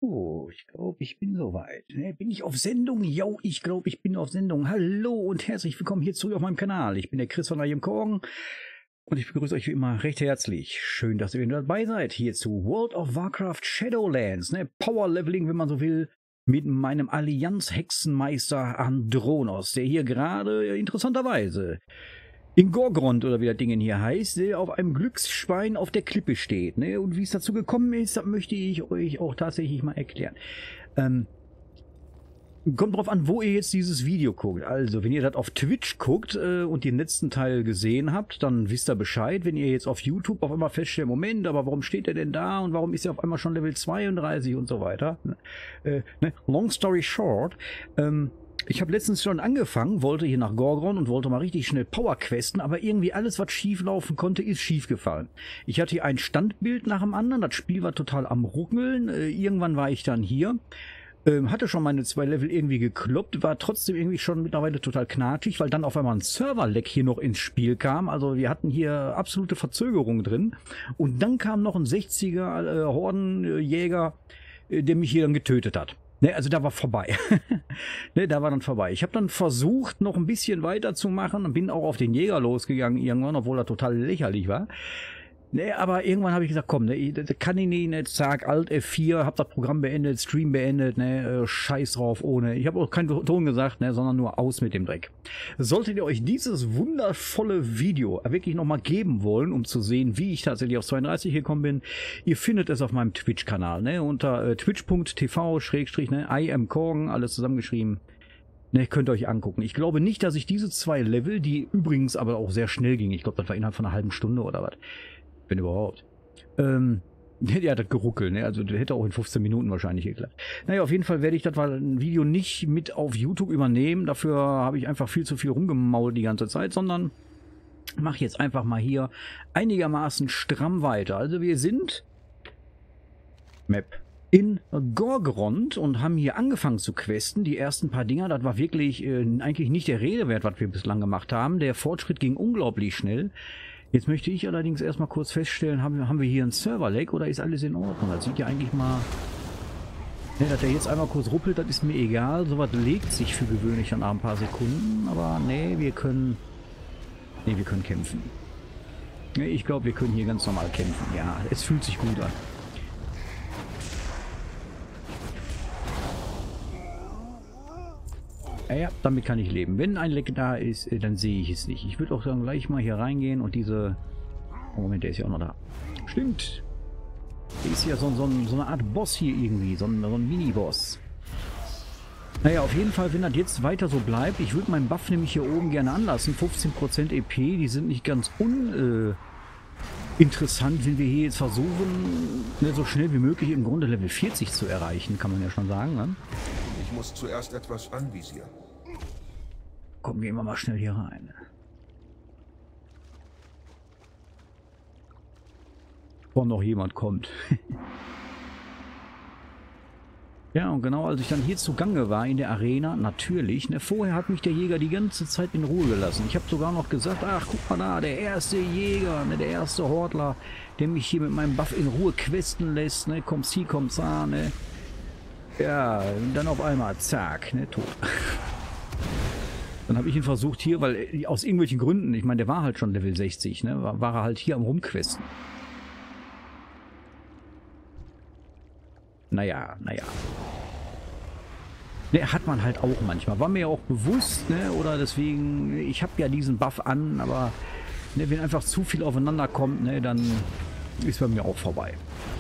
Oh, ich glaube, ich bin soweit. Bin ich auf Sendung? Jo, ich glaube, ich bin auf Sendung. Hallo und herzlich willkommen hier zurück auf meinem Kanal. Ich bin der Chris von IM Korgen und ich begrüße euch wie immer recht herzlich. Schön, dass ihr wieder dabei seid hier zu World of Warcraft Shadowlands. Power Leveling, wenn man so will, mit meinem Allianz-Hexenmeister Andronos, der hier gerade interessanterweise in Gorgrond, oder wie das Ding hier heißt, der auf einem Glücksschwein auf der Klippe steht. Und wie es dazu gekommen ist, das möchte ich euch auch tatsächlich mal erklären. Kommt drauf an, wo ihr jetzt dieses Video guckt. Also, wenn ihr das auf Twitch guckt und den letzten Teil gesehen habt, dann wisst ihr Bescheid. Wenn ihr jetzt auf YouTube auf einmal feststellt, Moment, aber warum steht er denn da und warum ist er auf einmal schon Level 32 und so weiter. Long story short, ich habe letztens schon angefangen, wollte hier nach Gorgrond und wollte mal richtig schnell Power questen, aber irgendwie alles, was schief laufen konnte, ist schief gefallen. Ich hatte hier ein Standbild nach dem anderen, das Spiel war total am Ruckeln, irgendwann war ich dann hier, hatte schon meine 2 Level irgendwie gekloppt, war trotzdem irgendwie schon mittlerweile total knatschig, weil dann auf einmal ein Server-Lag hier noch ins Spiel kam, also wir hatten hier absolute Verzögerung drin und dann kam noch ein 60er Hordenjäger, der mich hier dann getötet hat. Also da war vorbei. Da war dann vorbei. Ich habe dann versucht, noch ein bisschen weiterzumachen und bin auch auf den Jäger losgegangen irgendwann, obwohl er total lächerlich war. Aber irgendwann habe ich gesagt, komm, das kann ich nicht, zack, Alt F4, hab das Programm beendet, Stream beendet, scheiß drauf, ohne. Ich habe auch keinen Ton gesagt, sondern nur aus mit dem Dreck. Solltet ihr euch dieses wundervolle Video wirklich nochmal geben wollen, um zu sehen, wie ich tatsächlich auf 32 gekommen bin, ihr findet es auf meinem Twitch-Kanal, unter twitch.tv/IM-Korgen, alles zusammengeschrieben. Könnt ihr euch angucken. Ich glaube nicht, dass ich diese 2 Level, die übrigens aber auch sehr schnell gingen, ich glaube, das war innerhalb von einer halben Stunde oder was, wenn überhaupt. Ja, das geruckelt, also das hätte auch in 15 Minuten wahrscheinlich geklappt. Auf jeden Fall werde ich das Video nicht mit auf YouTube übernehmen. Dafür habe ich einfach viel zu viel rumgemault die ganze Zeit, sondern mache jetzt einfach mal hier einigermaßen stramm weiter. Also wir sind Map in Gorgrond und haben hier angefangen zu questen. Die ersten paar Dinger, das war wirklich eigentlich nicht der Rede wert, was wir bislang gemacht haben. Der Fortschritt ging unglaublich schnell. Jetzt möchte ich allerdings erstmal kurz feststellen, haben wir hier einen Server-Lag oder ist alles in Ordnung? Das sieht ja eigentlich mal... dass der jetzt einmal kurz ruppelt, das ist mir egal. Sowas legt sich für gewöhnlich dann nach ein paar Sekunden. Aber wir können kämpfen. Ich glaube, wir können hier ganz normal kämpfen. Ja, es fühlt sich gut an. Ja, damit kann ich leben. Wenn ein Leck da ist, dann sehe ich es nicht. Ich würde auch dann gleich mal hier reingehen und diese... Oh, Moment, der ist ja auch noch da. Stimmt. Der ist ja so eine Art Boss hier irgendwie. So ein Mini-Boss. Auf jeden Fall, wenn das jetzt weiter so bleibt, ich würde meinen Buff nämlich hier oben gerne anlassen. 15% EP, die sind nicht ganz interessant, wenn wir hier jetzt versuchen, so schnell wie möglich im Grunde Level 40 zu erreichen, kann man ja schon sagen. Ich muss zuerst etwas anvisieren. Komm, gehen wir mal schnell hier rein. Bevor noch jemand kommt. Ja, und genau als ich dann hier zugange war in der Arena, natürlich, vorher hat mich der Jäger die ganze Zeit in Ruhe gelassen. Ich habe sogar noch gesagt, ach, guck mal da, der erste Jäger, der erste Hortler, der mich hier mit meinem Buff in Ruhe questen lässt, komm sie, komm sa, Ja, und dann auf einmal, zack, tot. Dann habe ich ihn versucht hier, weil aus irgendwelchen Gründen, ich meine, der war halt schon Level 60, war er halt hier am Rumquesten. Naja. Hat man halt auch manchmal. War mir ja auch bewusst, oder deswegen, ich habe ja diesen Buff an, aber wenn einfach zu viel aufeinander kommt, dann ist bei mir auch vorbei.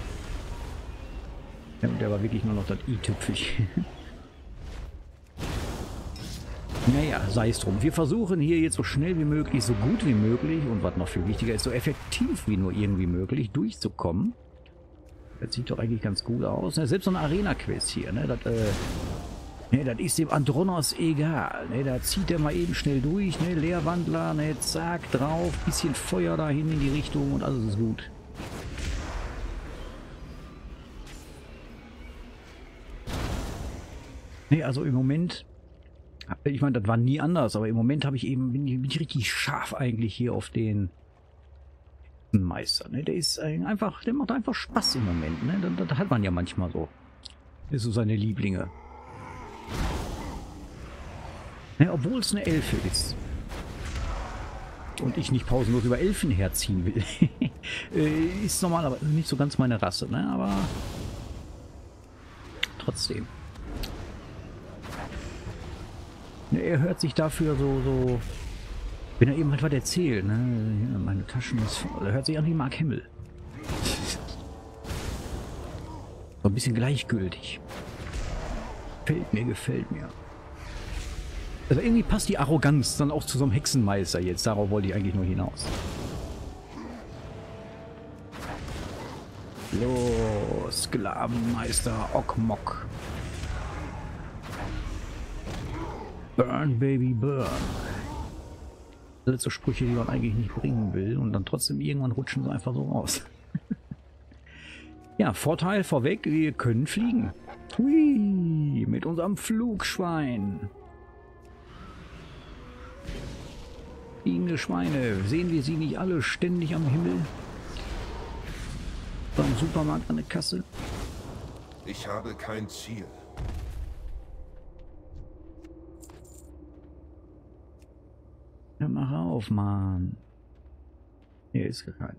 Ja, und der war wirklich nur noch das i-Tüpfelchen. Sei es drum. Wir versuchen hier jetzt so schnell wie möglich, so gut wie möglich und was noch viel wichtiger ist, so effektiv wie nur irgendwie möglich durchzukommen. Das sieht doch eigentlich ganz gut aus. Selbst so eine Arena-Quest hier, das ist dem Andronos egal. Da zieht er mal eben schnell durch, Leerwandler, zack, drauf, bisschen Feuer dahin in die Richtung und alles ist gut. Also im Moment, ich meine, das war nie anders, aber im Moment bin ich richtig scharf eigentlich hier auf den Meister. Der ist einfach, der macht einfach Spaß im Moment. Das hat man ja manchmal so. Ist so seine Lieblinge. Ja, obwohl es eine Elfe ist. Und ich nicht pausenlos über Elfen herziehen will. Ist normalerweise nicht so ganz meine Rasse, ne? Aber trotzdem. Ja, er hört sich dafür so... Wenn er eben halt was erzählt, ne? Ja, meine Taschen ist voll. Er hört sich an wie Mark Hamill. So ein bisschen gleichgültig. Gefällt mir. Also irgendwie passt die Arroganz dann auch zu so einem Hexenmeister jetzt. Darauf wollte ich eigentlich nur hinaus. Los, Sklavenmeister Okmok. Burn, Baby, burn. Alles so Sprüche, die man eigentlich nicht bringen will. Und dann trotzdem irgendwann rutschen sie einfach so raus. Ja, Vorteil vorweg, wir können fliegen. Hui, mit unserem Flugschwein. Fliegende Schweine. Sehen wir sie nicht alle ständig am Himmel? Beim Supermarkt an der Kasse? Ich habe kein Ziel. Ja, mach auf, Mann. Hier ist kein.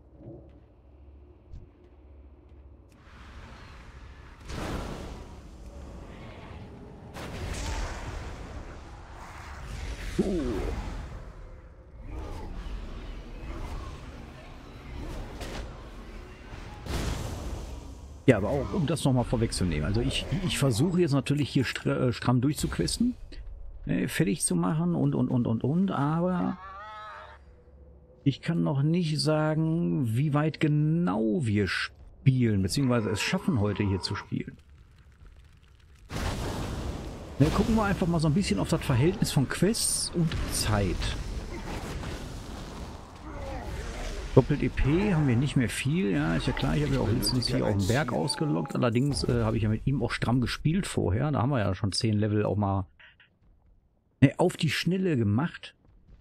Ja, aber auch, um das nochmal vorwegzunehmen. Also ich versuche jetzt natürlich hier stramm durchzuquesten, fertig zu machen und, aber ich kann noch nicht sagen, wie weit genau wir spielen, beziehungsweise es schaffen, heute hier zu spielen. Gucken wir einfach mal so ein bisschen auf das Verhältnis von Quests und Zeit. Doppelt-EP haben wir nicht mehr viel, ja, ist ja klar, ich habe ja auch letztens hier auf den Berg ausgeloggt, allerdings habe ich ja mit ihm auch stramm gespielt vorher, da haben wir ja schon 10 Level auch mal auf die Schnelle gemacht.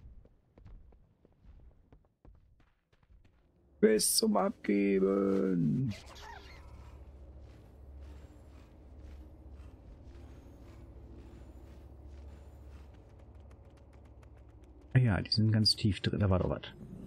Bis zum Abgeben! Ja, die sind ganz tief drin, da war doch was.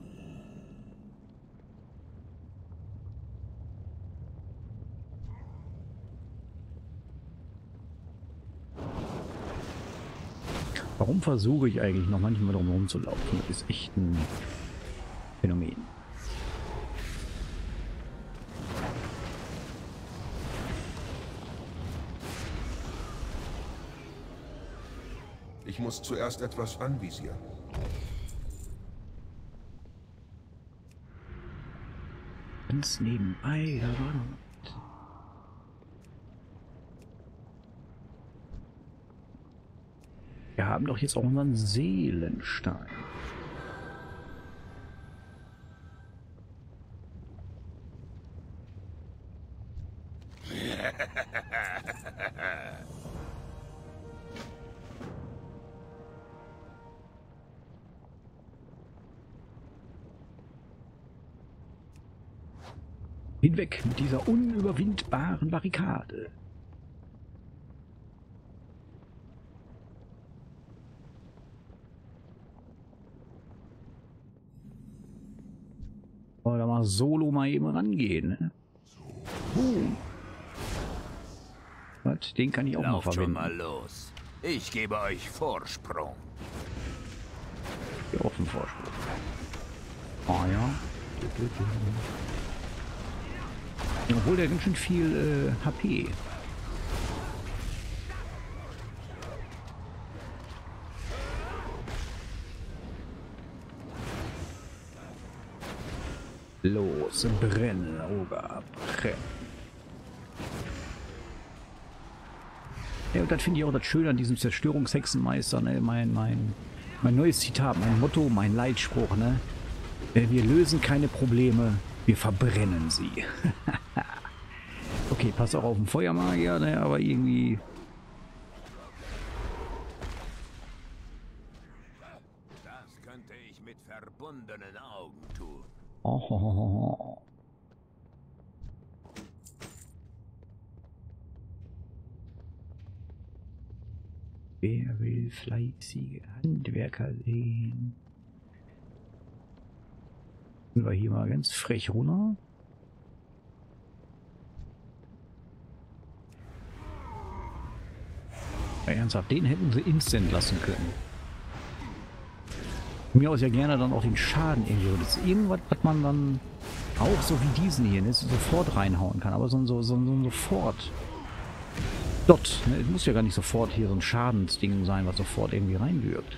Warum versuche ich eigentlich noch manchmal drum herum zu laufen? Das ist echt ein Phänomen. Ich muss zuerst etwas anvisieren. Ganz nebenbei, da war noch was. Wir haben doch jetzt auch unseren Seelenstein. Hinweg mit dieser unüberwindbaren Barrikade. Oder mal solo mal eben rangehen. Ne? Was? Den kann ich auch noch verwenden. Schon mal los. Ich gebe euch Vorsprung. Hier offen Vorsprung. Ah ja. Obwohl der ganz schön viel HP. Los, brennen, Oger, brennen. Ja, und das finde ich auch das Schöne an diesem Zerstörungshexenmeister, ne? Mein neues Zitat, mein Motto, mein Leitspruch, ne? Wir lösen keine Probleme, wir verbrennen sie. Okay, pass auch auf den Feuermagier, ne? Aber irgendwie... Das könnte ich mit verbundenen Augen tun. Oh. Wer will fleißige Handwerker sehen? Gehen wir hier mal ganz frech runter. Ja, ernsthaft, den hätten sie instant lassen können. Von mir aus ja gerne dann auch den Schaden irgendwie. Das ist irgendwas, was man dann auch so wie diesen hier, ne, sofort reinhauen kann. Aber so sofort. Dot. Ne, es muss ja gar nicht sofort hier so ein Schadensding sein, was sofort irgendwie reinwirkt.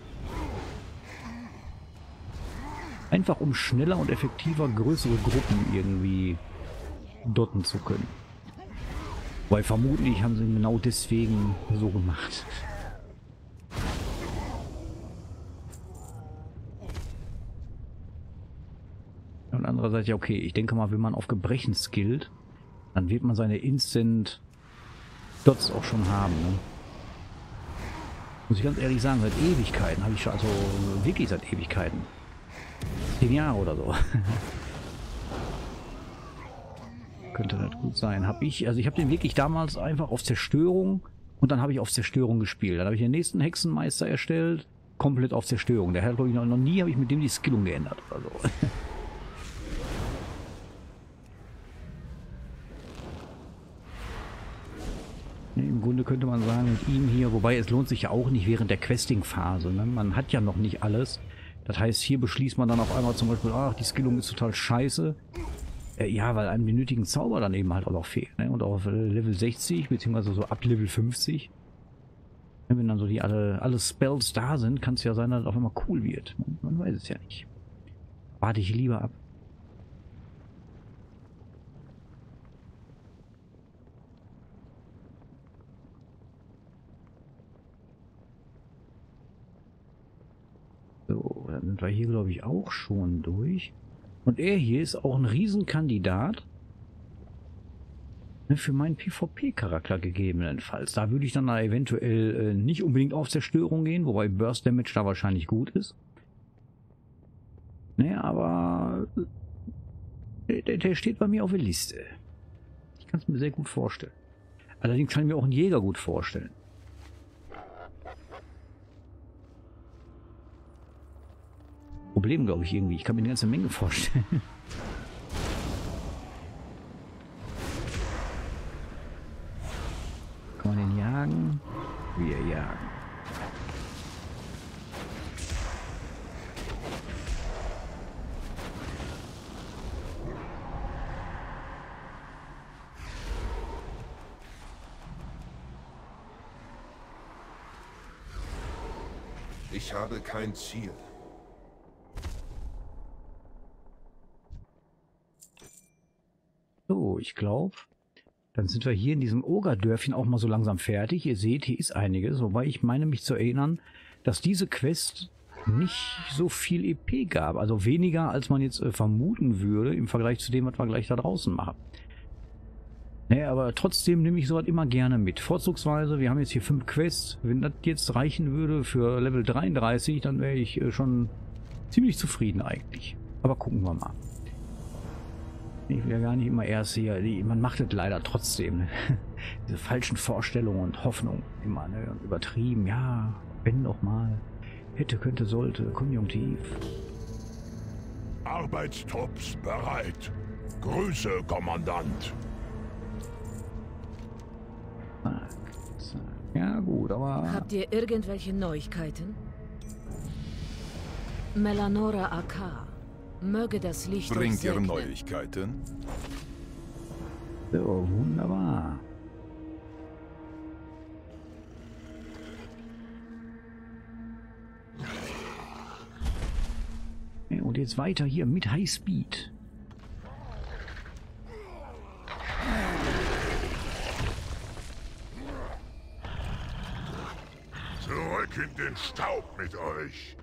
Einfach um schneller und effektiver größere Gruppen irgendwie dotten zu können. Weil vermutlich haben sie genau deswegen so gemacht. Und andererseits, ja okay, ich denke mal, wenn man auf Gebrechen skillt, dann wird man seine Instant Dots auch schon haben. Ne? Muss ich ganz ehrlich sagen, seit Ewigkeiten habe ich schon, also wirklich seit Ewigkeiten. 10 Jahre oder so. Könnte das gut sein. Also ich habe den wirklich damals einfach auf Zerstörung und dann habe ich auf Zerstörung gespielt. Dann habe ich den nächsten Hexenmeister erstellt, komplett auf Zerstörung. Der hat, glaube ich, noch nie habe ich mit dem die Skillung geändert. Also. Im Grunde könnte man sagen, mit ihm hier, wobei es lohnt sich ja auch nicht während der Questing-Phase. Ne? Man hat ja noch nicht alles. Das heißt, hier beschließt man dann auf einmal zum Beispiel, ach, die Skillung ist total scheiße. Ja, weil einem die nötigen Zauber dann eben halt auch noch fehlen. Ne? Und auf Level 60, beziehungsweise so ab Level 50, wenn dann so die alle Spells da sind, kann es ja sein, dass es auf einmal cool wird. Man weiß es ja nicht. Warte ich lieber ab. So, dann sind wir hier, glaube ich, auch schon durch. Und er hier ist auch ein Riesenkandidat für meinen PvP-Charakter gegebenenfalls. Da würde ich dann eventuell nicht unbedingt auf Zerstörung gehen, wobei Burst Damage da wahrscheinlich gut ist. Naja, aber der steht bei mir auf der Liste. Ich kann es mir sehr gut vorstellen. Allerdings kann ich mir auch einen Jäger gut vorstellen. Problem, glaube ich, irgendwie. Ich kann mir eine ganze Menge vorstellen. Kann man den jagen? Wir jagen. Ich habe kein Ziel. So, ich glaube, dann sind wir hier in diesem Ogre-Dörfchen auch mal so langsam fertig. Ihr seht, hier ist einiges, wobei ich meine mich zu erinnern, dass diese Quest nicht so viel EP gab. Also weniger, als man jetzt vermuten würde im Vergleich zu dem, was wir gleich da draußen machen. Naja, aber trotzdem nehme ich sowas immer gerne mit. Vorzugsweise, wir haben jetzt hier 5 Quests. Wenn das jetzt reichen würde für Level 33, dann wäre ich schon ziemlich zufrieden eigentlich. Aber gucken wir mal. Ich will ja gar nicht immer erst hier, man macht es leider trotzdem. Ne? Diese falschen Vorstellungen und Hoffnungen immer, ne? Und übertrieben, ja, wenn doch mal. Hätte, könnte, sollte, Konjunktiv. Arbeitstrupps bereit. Grüße, Kommandant. Zack, zack. Ja gut, aber... Habt ihr irgendwelche Neuigkeiten? Melanora AK. Möge das Licht Bringt euch ihr segnen. Neuigkeiten? So, wunderbar. Ja, und jetzt weiter hier mit High Speed. Zurück in den Staub mit euch.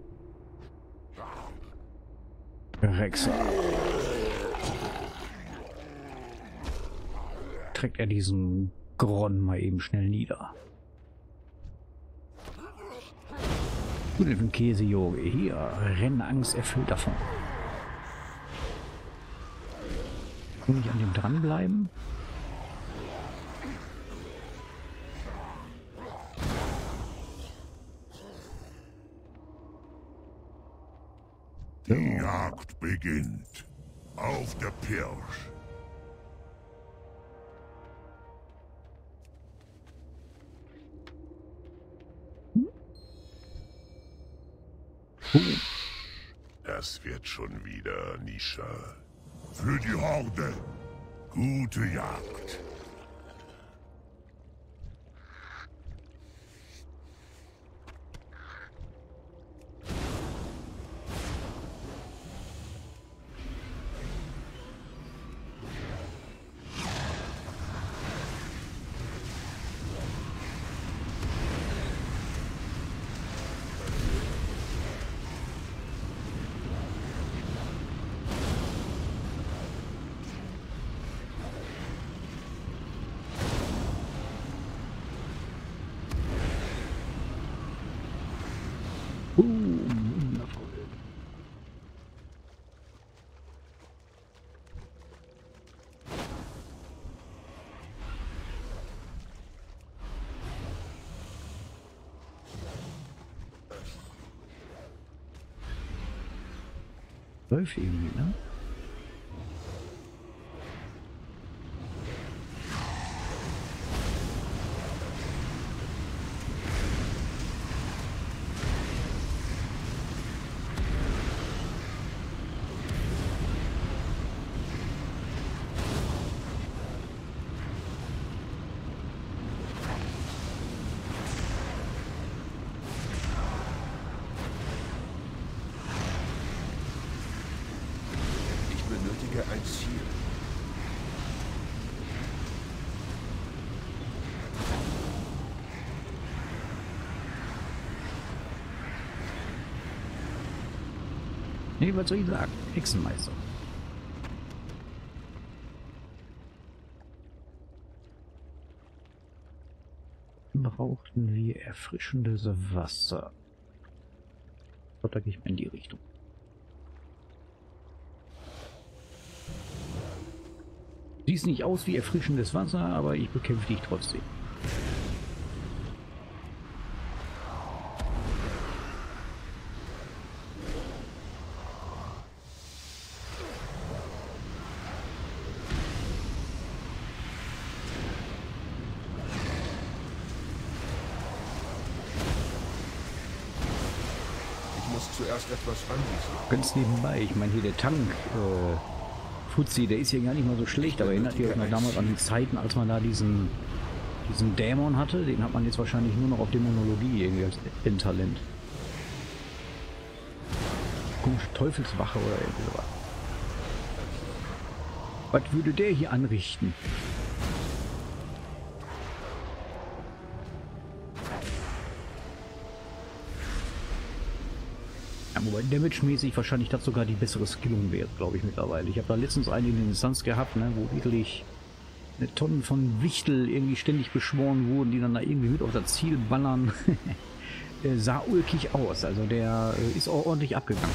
Rexer. Trägt er diesen Gron mal eben schnell nieder. Du den Käse-Yogi. Hier, Rennangst erfüllt davon. Kann ich an dem dranbleiben? Die Jagd beginnt. Auf der Pirsch. Das wird schon wieder, Nisha. Für die Horde. Gute Jagd. Wundervoll. Läuft irgendwie, ne? Ich benötige ein Ziel. Nee, was soll ich sagen? Hexenmeister. Brauchten wir erfrischendes Wasser. Da gehe ich mal in die Richtung. Sieht nicht aus wie erfrischendes Wasser, aber ich bekämpfe dich trotzdem. Ich muss zuerst etwas anwischen. Ganz nebenbei, ich meine hier der Tank, Fuzzi, der ist ja gar nicht mal so schlecht, aber erinnert ihr euch noch damals an die Zeiten, als man da diesen Dämon hatte? Den hat man jetzt wahrscheinlich nur noch auf Dämonologie irgendwie als Endtalent. Komische Teufelswache oder irgendwie sowas. Was würde der hier anrichten? Ja, wobei damage-mäßig wahrscheinlich das sogar die bessere Skillung wäre, glaube ich mittlerweile. Ich habe da letztens einen in den Instanz gehabt, ne, wo wirklich eine Tonnen von Wichtel irgendwie ständig beschworen wurden, die dann da irgendwie mit auf das Ziel ballern. Sah ulkig aus, also der ist auch ordentlich abgegangen.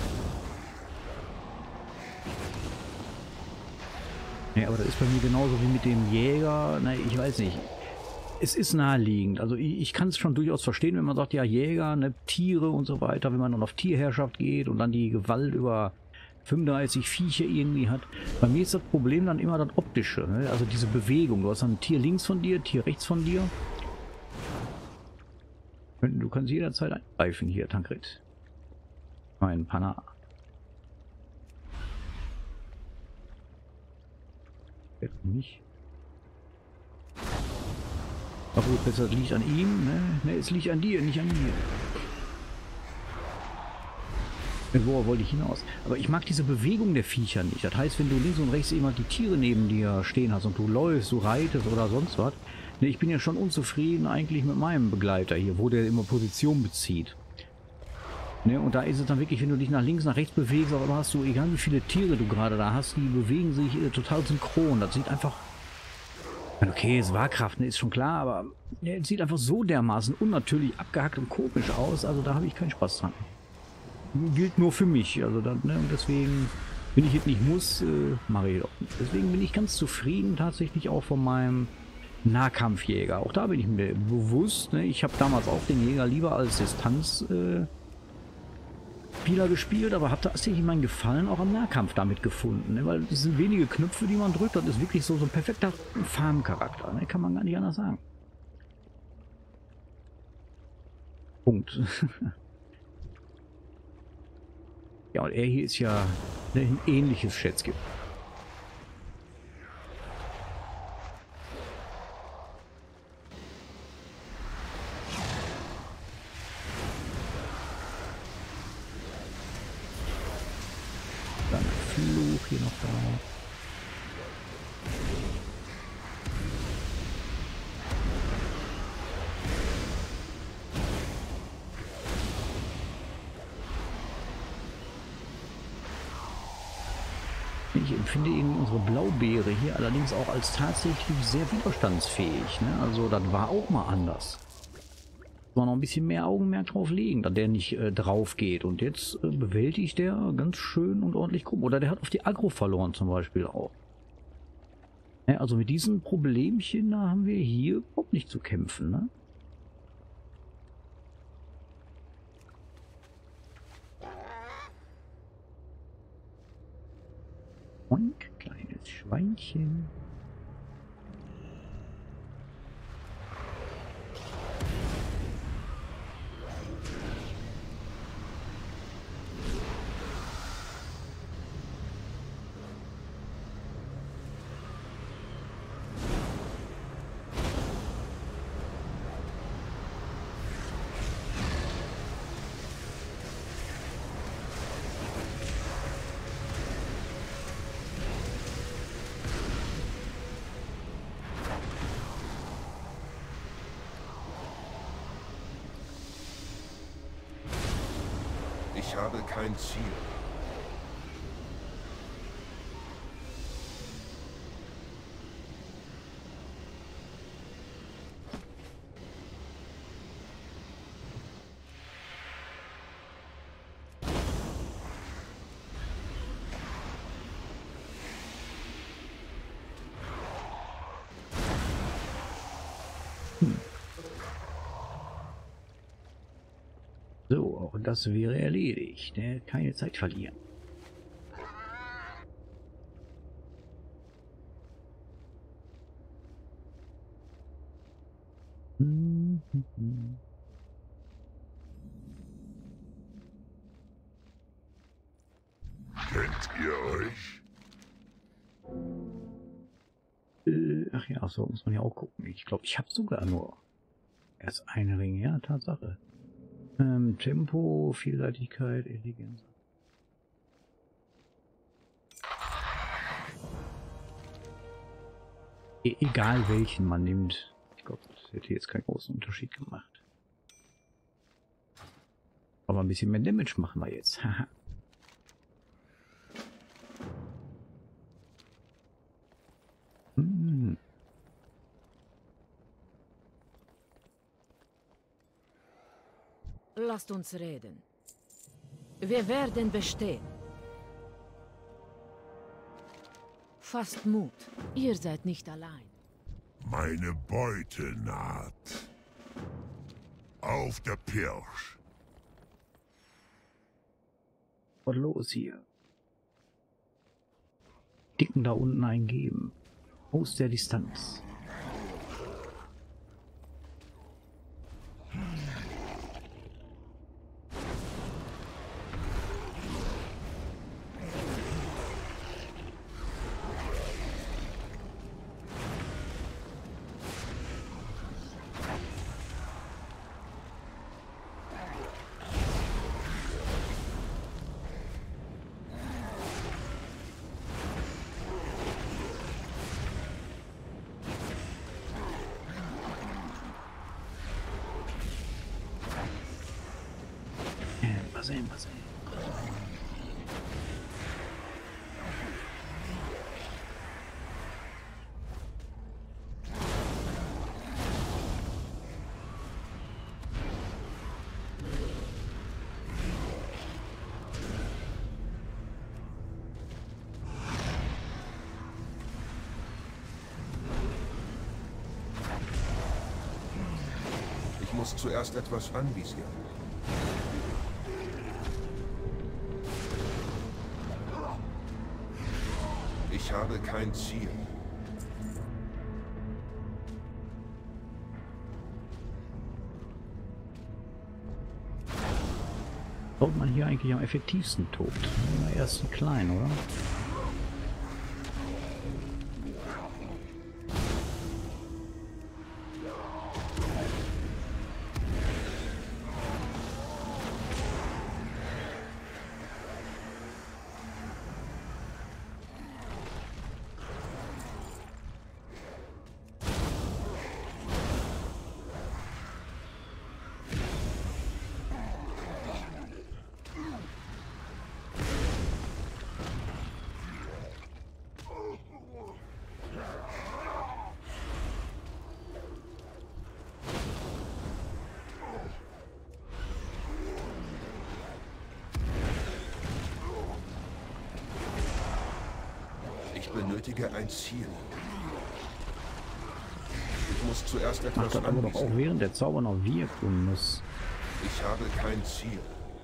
Ja, aber das ist bei mir genauso wie mit dem Jäger, na, ich weiß nicht. Es ist naheliegend, also ich kann es schon durchaus verstehen, wenn man sagt, ja Jäger, ne, Tiere und so weiter, wenn man dann auf Tierherrschaft geht und dann die Gewalt über 35 Viecher irgendwie hat. Bei mir ist das Problem dann immer das Optische, ne? Also diese Bewegung. Du hast dann ein Tier links von dir, Tier rechts von dir. Du kannst jederzeit eingreifen hier, Tankred. Mein Panna. Jetzt nicht. Aber gut, das liegt an ihm, ne? Ne, es liegt an dir, nicht an mir. Worauf wollte ich hinaus? Aber ich mag diese Bewegung der Viecher nicht. Das heißt, wenn du links und rechts immer die Tiere neben dir stehen hast und du läufst, du reitest oder sonst was. Ne, ich bin ja schon unzufrieden eigentlich mit meinem Begleiter hier, wo der immer Position bezieht. Ne, und da ist es dann wirklich, wenn du dich nach links, nach rechts bewegst, aber hast du, egal wie viele Tiere du gerade da hast, die bewegen sich total synchron. Das sieht einfach... Okay, es war Kraft, ne, ist schon klar, aber es sieht einfach so dermaßen unnatürlich abgehackt und komisch aus. Also da habe ich keinen Spaß dran. Gilt nur für mich, also dann, ne, und deswegen, wenn ich jetzt nicht muss, mache ich doch nicht. Deswegen bin ich ganz zufrieden tatsächlich auch von meinem Nahkampfjäger. Auch da bin ich mir bewusst, ne, ich habe damals auch den Jäger lieber als Distanz Spieler gespielt, aber habe tatsächlich meinen Gefallen auch am Nahkampf damit gefunden. Ne? Weil es sind wenige Knöpfe, die man drückt. Das ist wirklich so ein perfekter Farmcharakter. Ne? Kann man gar nicht anders sagen. Punkt. Ja, und er hier ist ja ein ähnliches Schätzchen. Dann ein Fluch hier noch da. Ich empfinde irgendwie unsere Blaubeere hier allerdings auch als tatsächlich sehr widerstandsfähig. Ne? Also das war auch mal anders. Noch ein bisschen mehr Augenmerk drauf legen, dass der nicht drauf geht. Und jetzt bewältigt der ganz schön und ordentlich Gruppen. Oder der hat auf die Aggro verloren zum Beispiel auch. Ja, also mit diesen Problemchen, da haben wir hier überhaupt nicht zu kämpfen. Ne? Oink, kleines Schweinchen. Ich habe kein Ziel. So, auch das wäre erledigt. Ne? Keine Zeit verlieren. Kennt ihr euch? Ach ja, so muss man ja auch gucken. Ich glaube, ich habe sogar nur erst einen Ring. Ja, Tatsache. Tempo, Vielseitigkeit, Intelligenz. Egal welchen man nimmt. Ich glaube, das hätte jetzt keinen großen Unterschied gemacht. Aber ein bisschen mehr Damage machen wir jetzt. Haha. Lasst uns reden. Wir werden bestehen. Fasst Mut. Ihr seid nicht allein. Meine Beute naht. Auf der Pirsch. Was los hier? Dicken da unten eingeben. Aus der Distanz. Was sehen. Ich muss zuerst etwas anvisieren. Ich habe kein Ziel. Baut man hier eigentlich am effektivsten tot? Immer erst einen kleinen, oder? Ich benötige ein Ziel. Ich muss zuerst Macht etwas das aber doch auch anvisieren. während der Zauber noch wirken muss. Ich habe kein Ziel.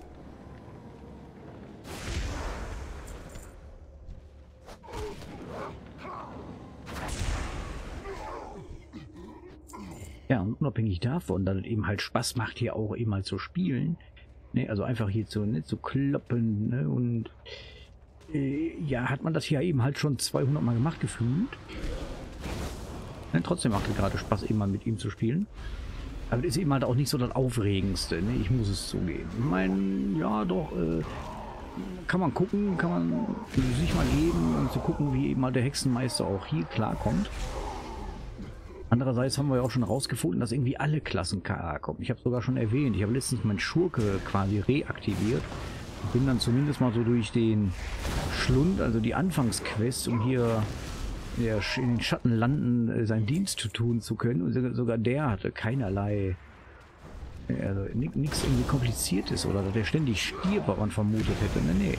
Ja, und unabhängig davon, dass es eben halt Spaß macht, hier auch eben halt zu spielen. Ne, also einfach hier zu kloppen, ne, und ja, hat man das hier eben halt schon 200 Mal gemacht gefühlt. Ne, trotzdem macht es gerade Spaß, eben mal mit ihm zu spielen. Aber das ist eben halt auch nicht so das Aufregendste, ne? Ich muss es zugeben. Ich meine, ja doch, kann man gucken, kann man sich mal geben, um zu gucken, wie eben mal der Hexenmeister auch hier klarkommt. Andererseits haben wir ja auch schon herausgefunden, dass irgendwie alle Klassen klarkommen. Ich habe sogar schon erwähnt, ich habe letztens meinen Schurke quasi reaktiviert. Und bin dann zumindest mal so durch den Schlund, also die Anfangsquest, um hier in den Schattenlanden seinen Dienst zu tun zu können. Und sogar der hatte keinerlei, also nichts irgendwie Kompliziertes oder dass der ständig stirbt, was man vermutet hätte. Nee.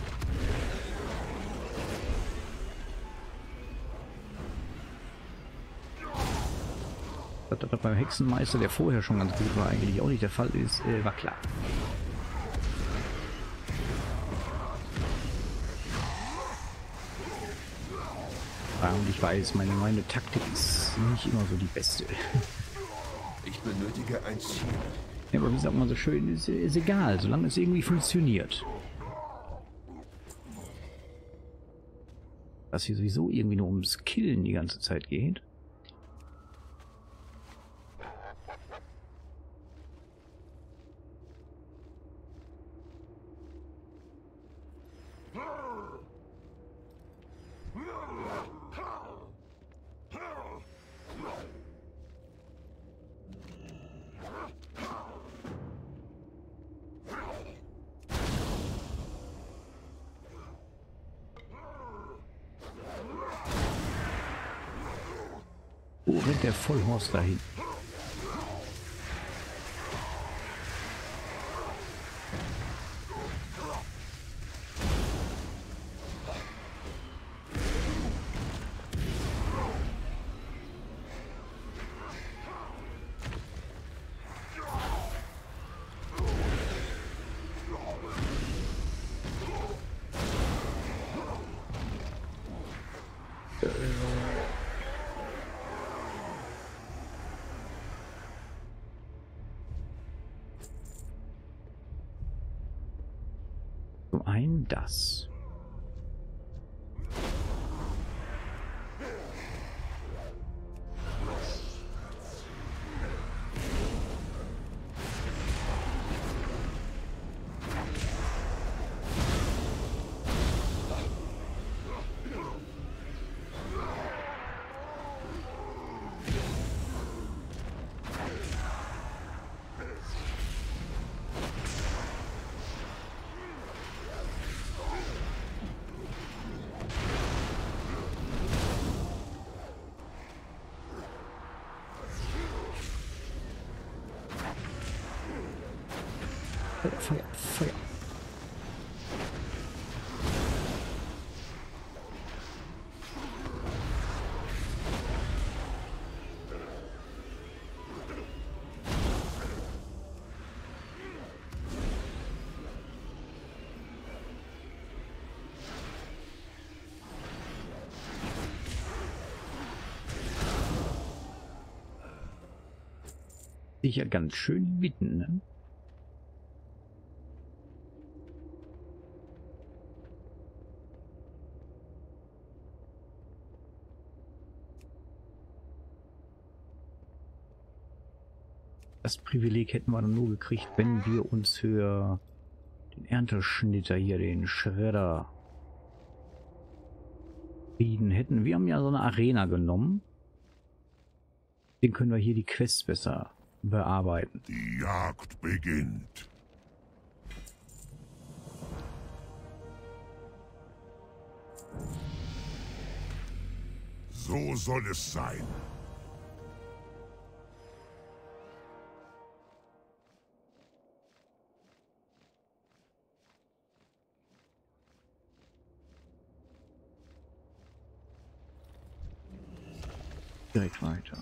Dass das beim Hexenmeister, der vorher schon ganz gut war, eigentlich auch nicht der Fall ist, war klar. Ja, und ich weiß, meine Taktik ist nicht immer so die beste. Ich benötige ein Ziel. Ja, aber wie sagt man so schön, ist egal, solange es irgendwie funktioniert. Dass hier sowieso irgendwie nur ums Killen die ganze Zeit geht. Wo rennt der Vollhorst dahin? Zum einen das. Feuer, Feuer. Sicher ganz schön bitten, ne? Das Privileg hätten wir dann nur gekriegt, wenn wir uns für den Ernteschnitter hier, den Schredder, Frieden hätten. Wir haben ja so eine Arena genommen. Den können wir hier die Quests besser bearbeiten. Die Jagd beginnt. So soll es sein. Direkt weiter.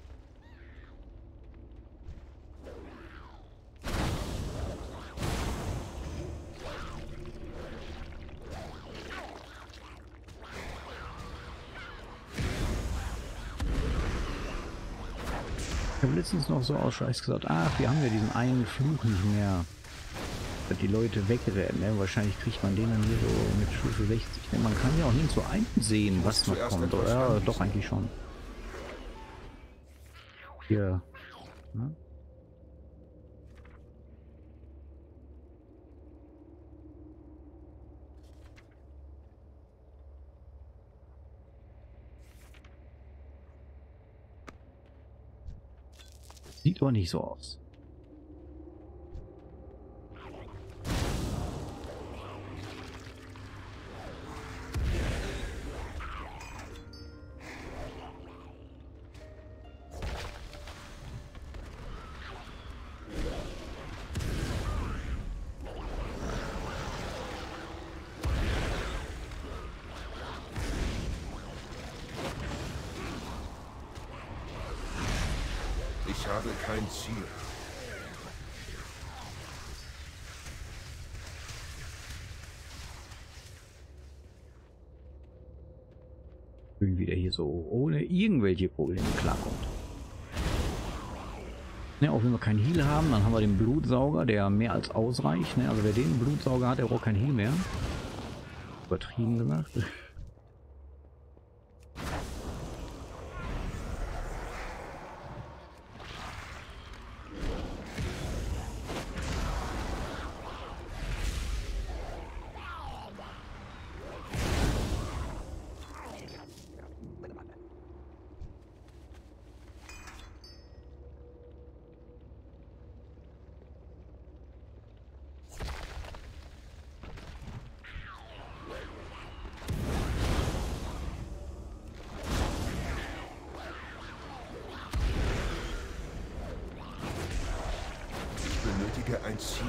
Ich habe letztens noch so aus Scheiß gesagt, ach, wir haben ja diesen einen Fluch nicht mehr, dass die Leute wegrennen. Ne? Wahrscheinlich kriegt man den dann hier so mit Stufe 60. Ne? Man kann ja auch nie zu einsehen, was noch kommt. Oder? Ja, doch, eigentlich schon. Hier. Ne? Sieht aber nicht so aus. Ich habe kein Ziel. Wieder hier so ohne irgendwelche Probleme klarkommt. Ne, auch wenn wir keinen Heal haben, dann haben wir den Blutsauger, der mehr als ausreicht. Ne? Also wer den Blutsauger hat, der braucht keinen Heal mehr. Übertrieben gemacht. Ich benötige ein Ziel.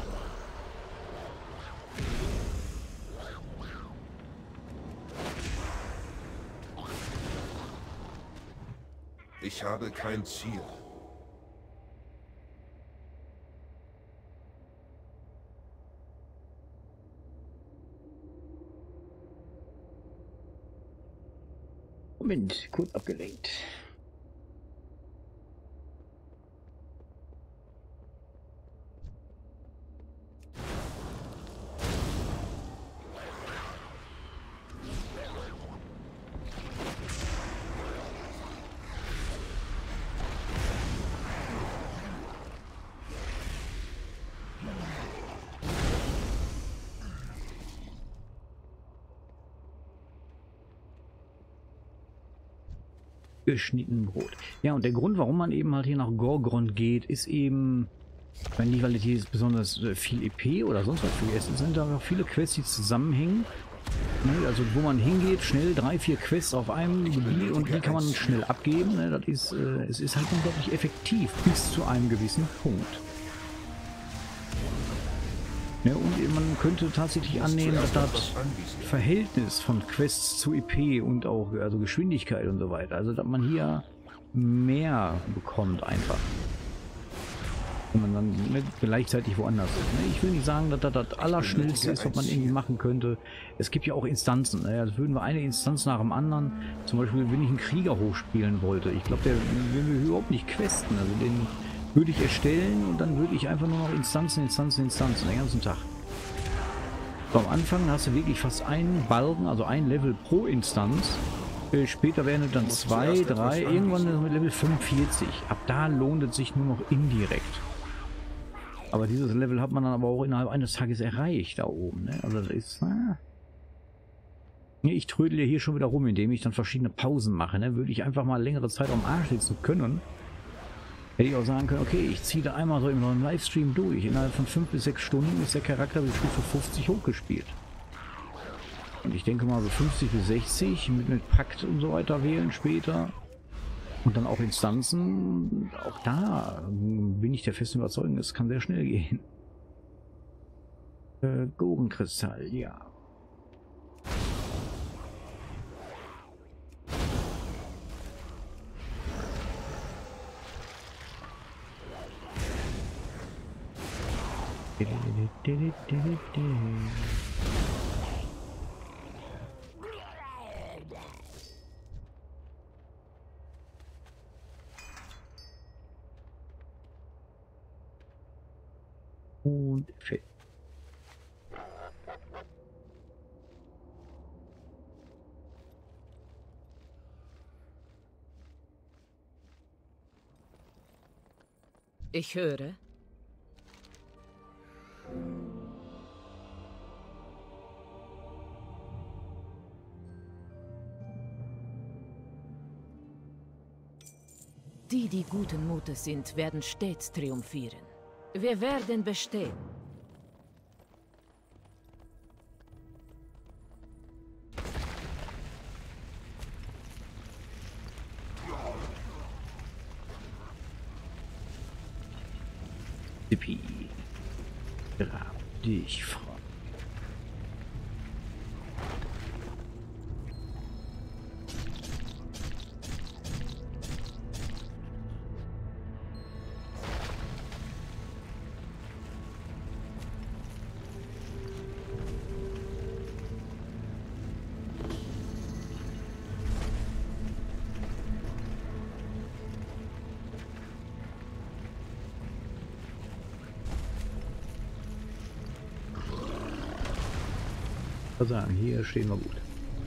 Ich habe kein Ziel. Moment, kurz abgelenkt. Geschnitten Brot. Ja, und der Grund, warum man eben halt hier nach Gorgrond geht, ist eben, wenn nicht, weil hier besonders viel EP oder sonst was für ist. Es sind da auch viele Quests, die zusammenhängen. Ne, also wo man hingeht, schnell 3, 4 Quests auf einem Gebiet und die kann man schnell abgeben. Ne, das ist, es ist halt unglaublich effektiv bis zu einem gewissen Punkt. Ja, und man könnte tatsächlich annehmen, dass das Verhältnis von Quests zu EP und auch also Geschwindigkeit und so weiter, also dass man hier mehr bekommt einfach. Und man dann gleichzeitig woanders ist. Ne? Ich will nicht sagen, dass das Allerschnellste ist, was man irgendwie machen könnte. Es gibt ja auch Instanzen. Ne? Also würden wir eine Instanz nach dem anderen, zum Beispiel wenn ich einen Krieger hochspielen wollte, ich glaube, der will überhaupt nicht questen. Also Würde ich erstellen und dann würde ich einfach nur noch Instanzen den ganzen Tag. So, am Anfang hast du wirklich fast einen Balken, also ein Level pro Instanz. Später werden es dann 2, 3, irgendwann mit Level 45. Ab da lohnt es sich nur noch indirekt. Aber dieses Level hat man dann aber auch innerhalb eines Tages erreicht da oben. Ne? Also das ist... Ich trödel ja hier schon wieder rum, indem ich dann verschiedene Pausen mache. Ne? Würde ich einfach mal längere Zeit am Arsch sitzen können, hätte ich auch sagen können, okay, ich ziehe da einmal so im neuen Livestream durch. Innerhalb von 5 bis 6 Stunden ist der Charakter bis Stufe 50 hochgespielt. Und ich denke mal so 50 bis 60 mit Pakt und so weiter wählen später. Und dann auch Instanzen. Auch da bin ich der festen Überzeugung, es kann sehr schnell gehen. Gorenkristall, ja. Und Fett. Ich höre. Die, die guten Mutes sind, werden stets triumphieren. Wir werden bestehen. Tippi. Grab dich, Frau. Sagen, hier stehen wir gut.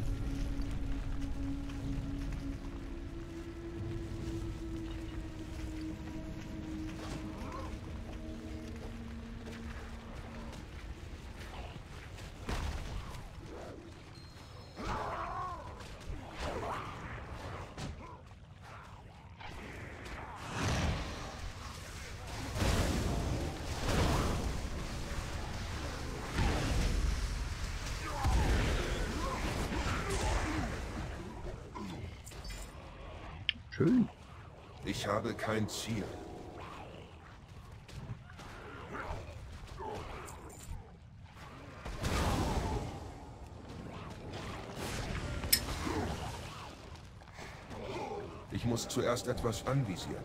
Schön. Ich habe kein Ziel. Ich muss zuerst etwas anvisieren.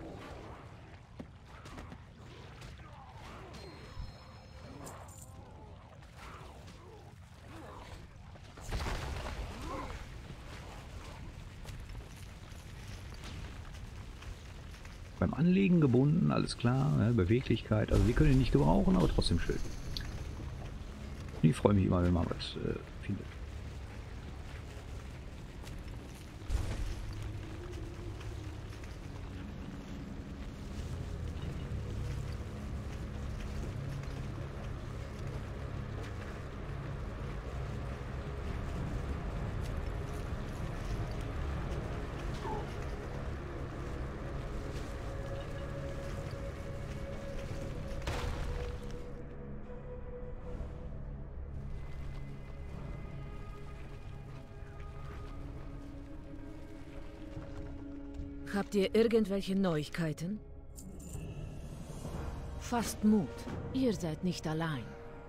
Beim Anlegen gebunden, alles klar, ne? Beweglichkeit, also wir können ihn nicht gebrauchen, aber trotzdem schön. Ich freue mich immer, wenn man was findet. Habt ihr irgendwelche Neuigkeiten? Fasst Mut. Ihr seid nicht allein.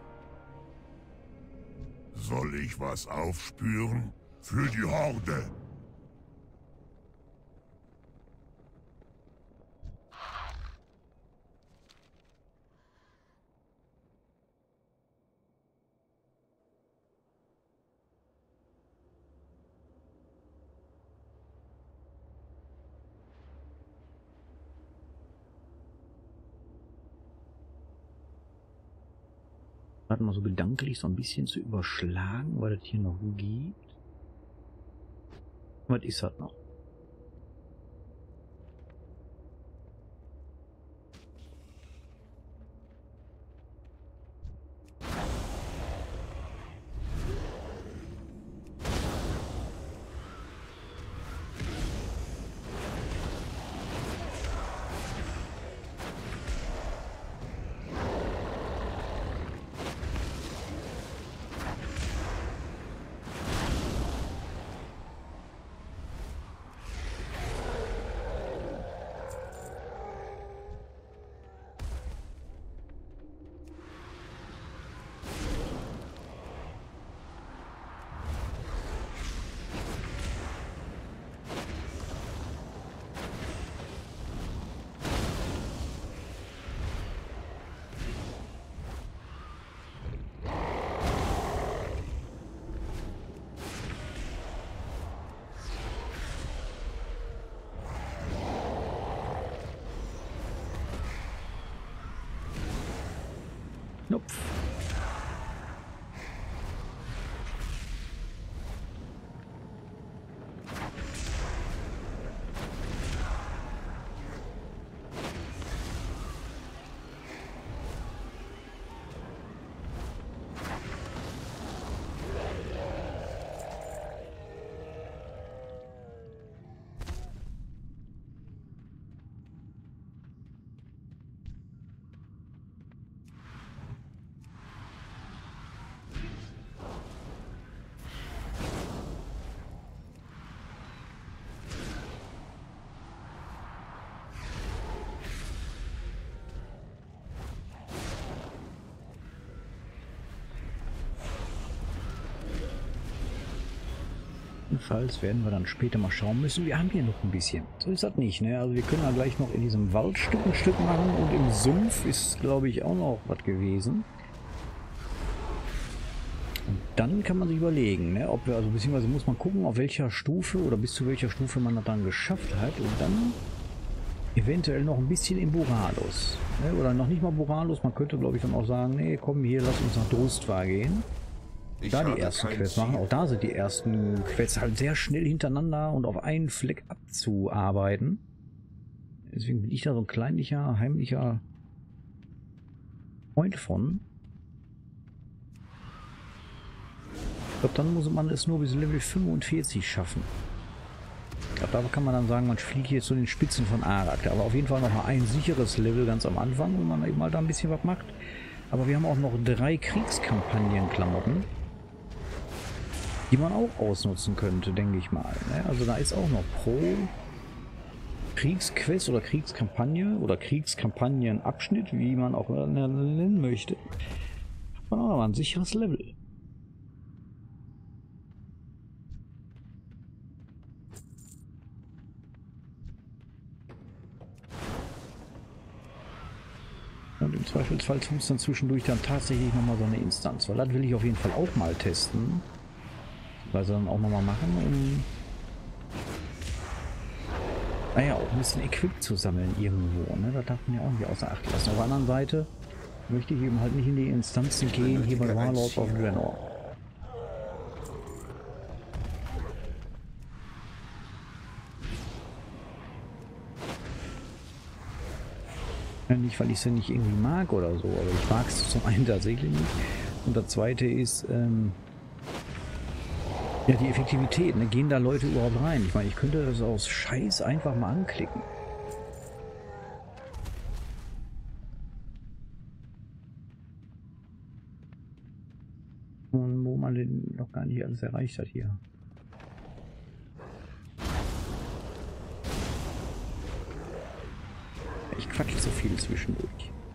Soll ich was aufspüren? Für die Horde. Gerade mal so gedanklich so ein bisschen zu überschlagen, weil das hier noch gibt. Was ist das noch? Knopf. Jedenfalls werden wir dann später mal schauen müssen. Wir haben hier noch ein bisschen. So ist das nicht, ne? Also wir können ja gleich noch in diesem Waldstück ein Stück machen und im Sumpf ist, glaube ich, auch noch was gewesen. Und dann kann man sich überlegen, ne? Ob wir, also beziehungsweise muss man gucken, auf welcher Stufe oder bis zu welcher Stufe man das dann geschafft hat und dann eventuell noch ein bisschen in Boralus. Ne? Oder noch nicht mal Boralus, man könnte, glaube ich, dann auch sagen, nee, komm hier, lass uns nach Drustvar gehen. Da die ersten Quests machen, auch da sind die ersten Quests halt sehr schnell hintereinander und auf einen Fleck abzuarbeiten. Deswegen bin ich da so ein kleinlicher, heimlicher Freund von. Ich glaube, dann muss man es nur bis Level 45 schaffen. Ich glaube, da kann man dann sagen, man fliegt hier zu den Spitzen von Arak. Aber auf jeden Fall noch mal ein sicheres Level ganz am Anfang, wo man eben mal da ein bisschen was macht. Aber wir haben auch noch 3 Kriegskampagnen-Klamotten, die man auch ausnutzen könnte, denke ich mal. Ne? Also da ist auch noch pro Kriegsquest oder Kriegskampagne oder Kriegskampagnenabschnitt, wie man auch nennen möchte, hat man auch noch mal ein sicheres Level. Und im Zweifelsfall tut es dann zwischendurch dann tatsächlich nochmal so eine Instanz, weil das will ich auf jeden Fall auch mal testen. Weil sie dann auch nochmal machen, naja, auch ein bisschen Equip zu sammeln irgendwo, ne? Das darf man ja auch nicht außer Acht lassen. Auf der anderen Seite möchte ich eben halt nicht in die Instanzen gehen, hier bei Warlords of Draenor. Ja, nicht, weil ich sie nicht irgendwie mag oder so, aber ich mag es zum einen tatsächlich nicht. Und das zweite ist, ja, die Effektivität, ne? Gehen da Leute überhaupt rein? Ich meine, ich könnte das aus Scheiß einfach mal anklicken. Und wo man den noch gar nicht alles erreicht hat hier. Ich quatsch so viel zwischendurch.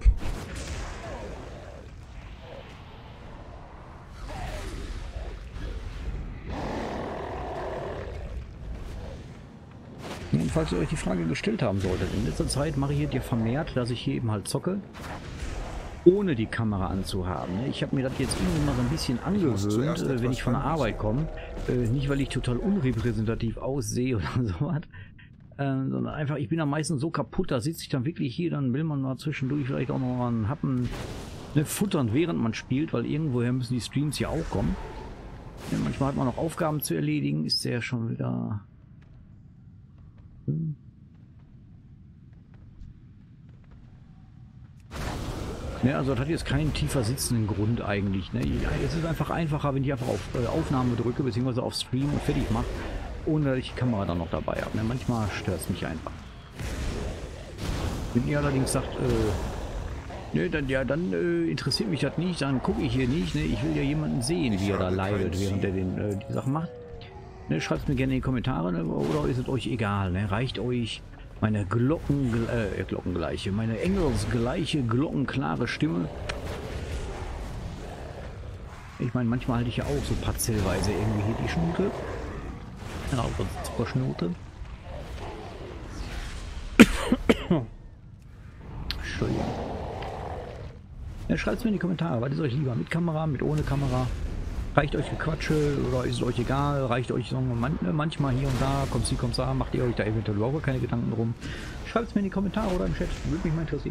Und falls ihr euch die Frage gestellt haben solltet, in letzter Zeit mache ich hier vermehrt, dass ich hier eben halt zocke, ohne die Kamera anzuhaben. Ich habe mir das jetzt irgendwie mal so ein bisschen angewöhnt, wenn ich von der Arbeit komme. Nicht, weil ich total unrepräsentativ aussehe oder sowas, sondern einfach, ich bin dann meistens so kaputt, da sitze ich dann wirklich hier, dann will man mal zwischendurch vielleicht auch noch mal einen Happen Ne, futtern, während man spielt, weil irgendwoher müssen die Streams ja auch kommen. Ja, manchmal hat man noch Aufgaben zu erledigen, ist der schon wieder... Ne, also das hat jetzt keinen tiefer sitzenden Grund eigentlich. Ne? Ja, es ist einfach einfacher, wenn ich einfach auf Aufnahme drücke, beziehungsweise auf Stream und fertig mache, ohne dass ich die Kamera dann noch dabei habe. Ne? Manchmal stört es mich einfach. Wenn ihr allerdings sagt, ne, dann interessiert mich das nicht, dann gucke ich hier nicht. Ne? Ich will ja jemanden sehen, wie er da leidet, während er die Sachen macht. Ne? Schreibt es mir gerne in die Kommentare, ne? Oder ist es euch egal? Ne? Reicht euch meine glockengleiche, meine engelsgleiche, glockenklare Stimme? Ich meine, manchmal halte ich ja auch so parzellweise irgendwie hier die Schnute. Genau, super Schnute. Entschuldigung. Ja, schreibt es mir in die Kommentare, was ist euch lieber? Mit Kamera, mit ohne Kamera? Reicht euch Gequatsche oder ist es euch egal? Reicht euch sagen wir, manchmal hier und da, kommt sie, kommt da, macht ihr euch da eventuell überhaupt keine Gedanken drum? Schreibt es mir in die Kommentare oder im Chat, würde mich mal interessieren.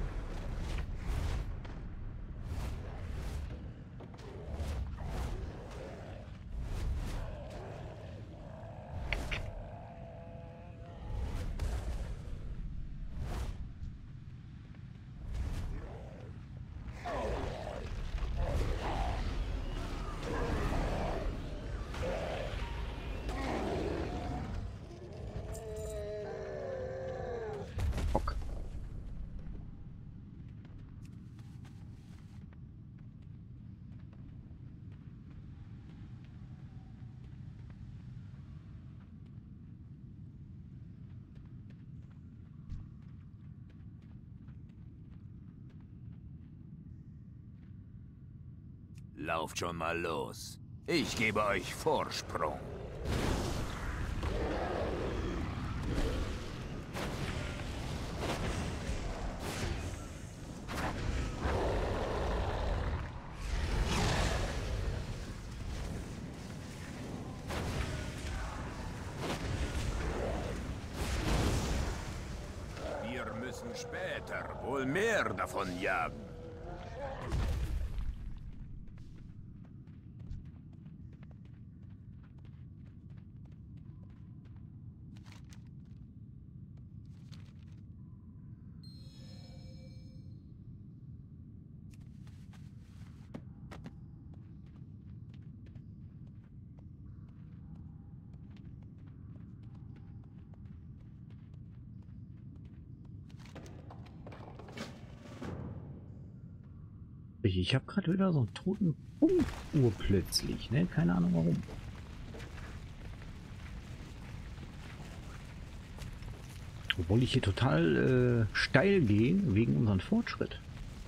Lauft schon mal los. Ich gebe euch Vorsprung. Wir müssen später wohl mehr davon jagen. Ich habe gerade wieder so einen toten Punkt urplötzlich, ne? Keine Ahnung warum. Obwohl ich hier total steil gehe wegen unserem Fortschritt.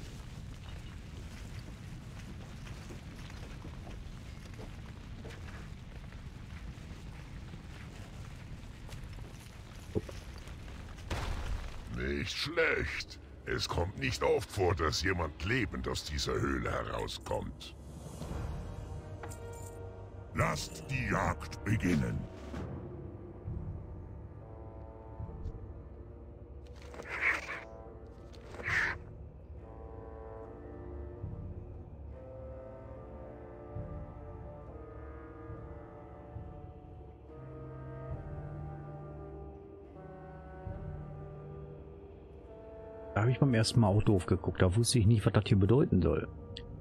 Nicht schlecht. Es kommt nicht oft vor, dass jemand lebend aus dieser Höhle herauskommt. Lasst die Jagd beginnen. Da habe ich beim ersten Mal auch doof geguckt. Da wusste ich nicht, was das hier bedeuten soll.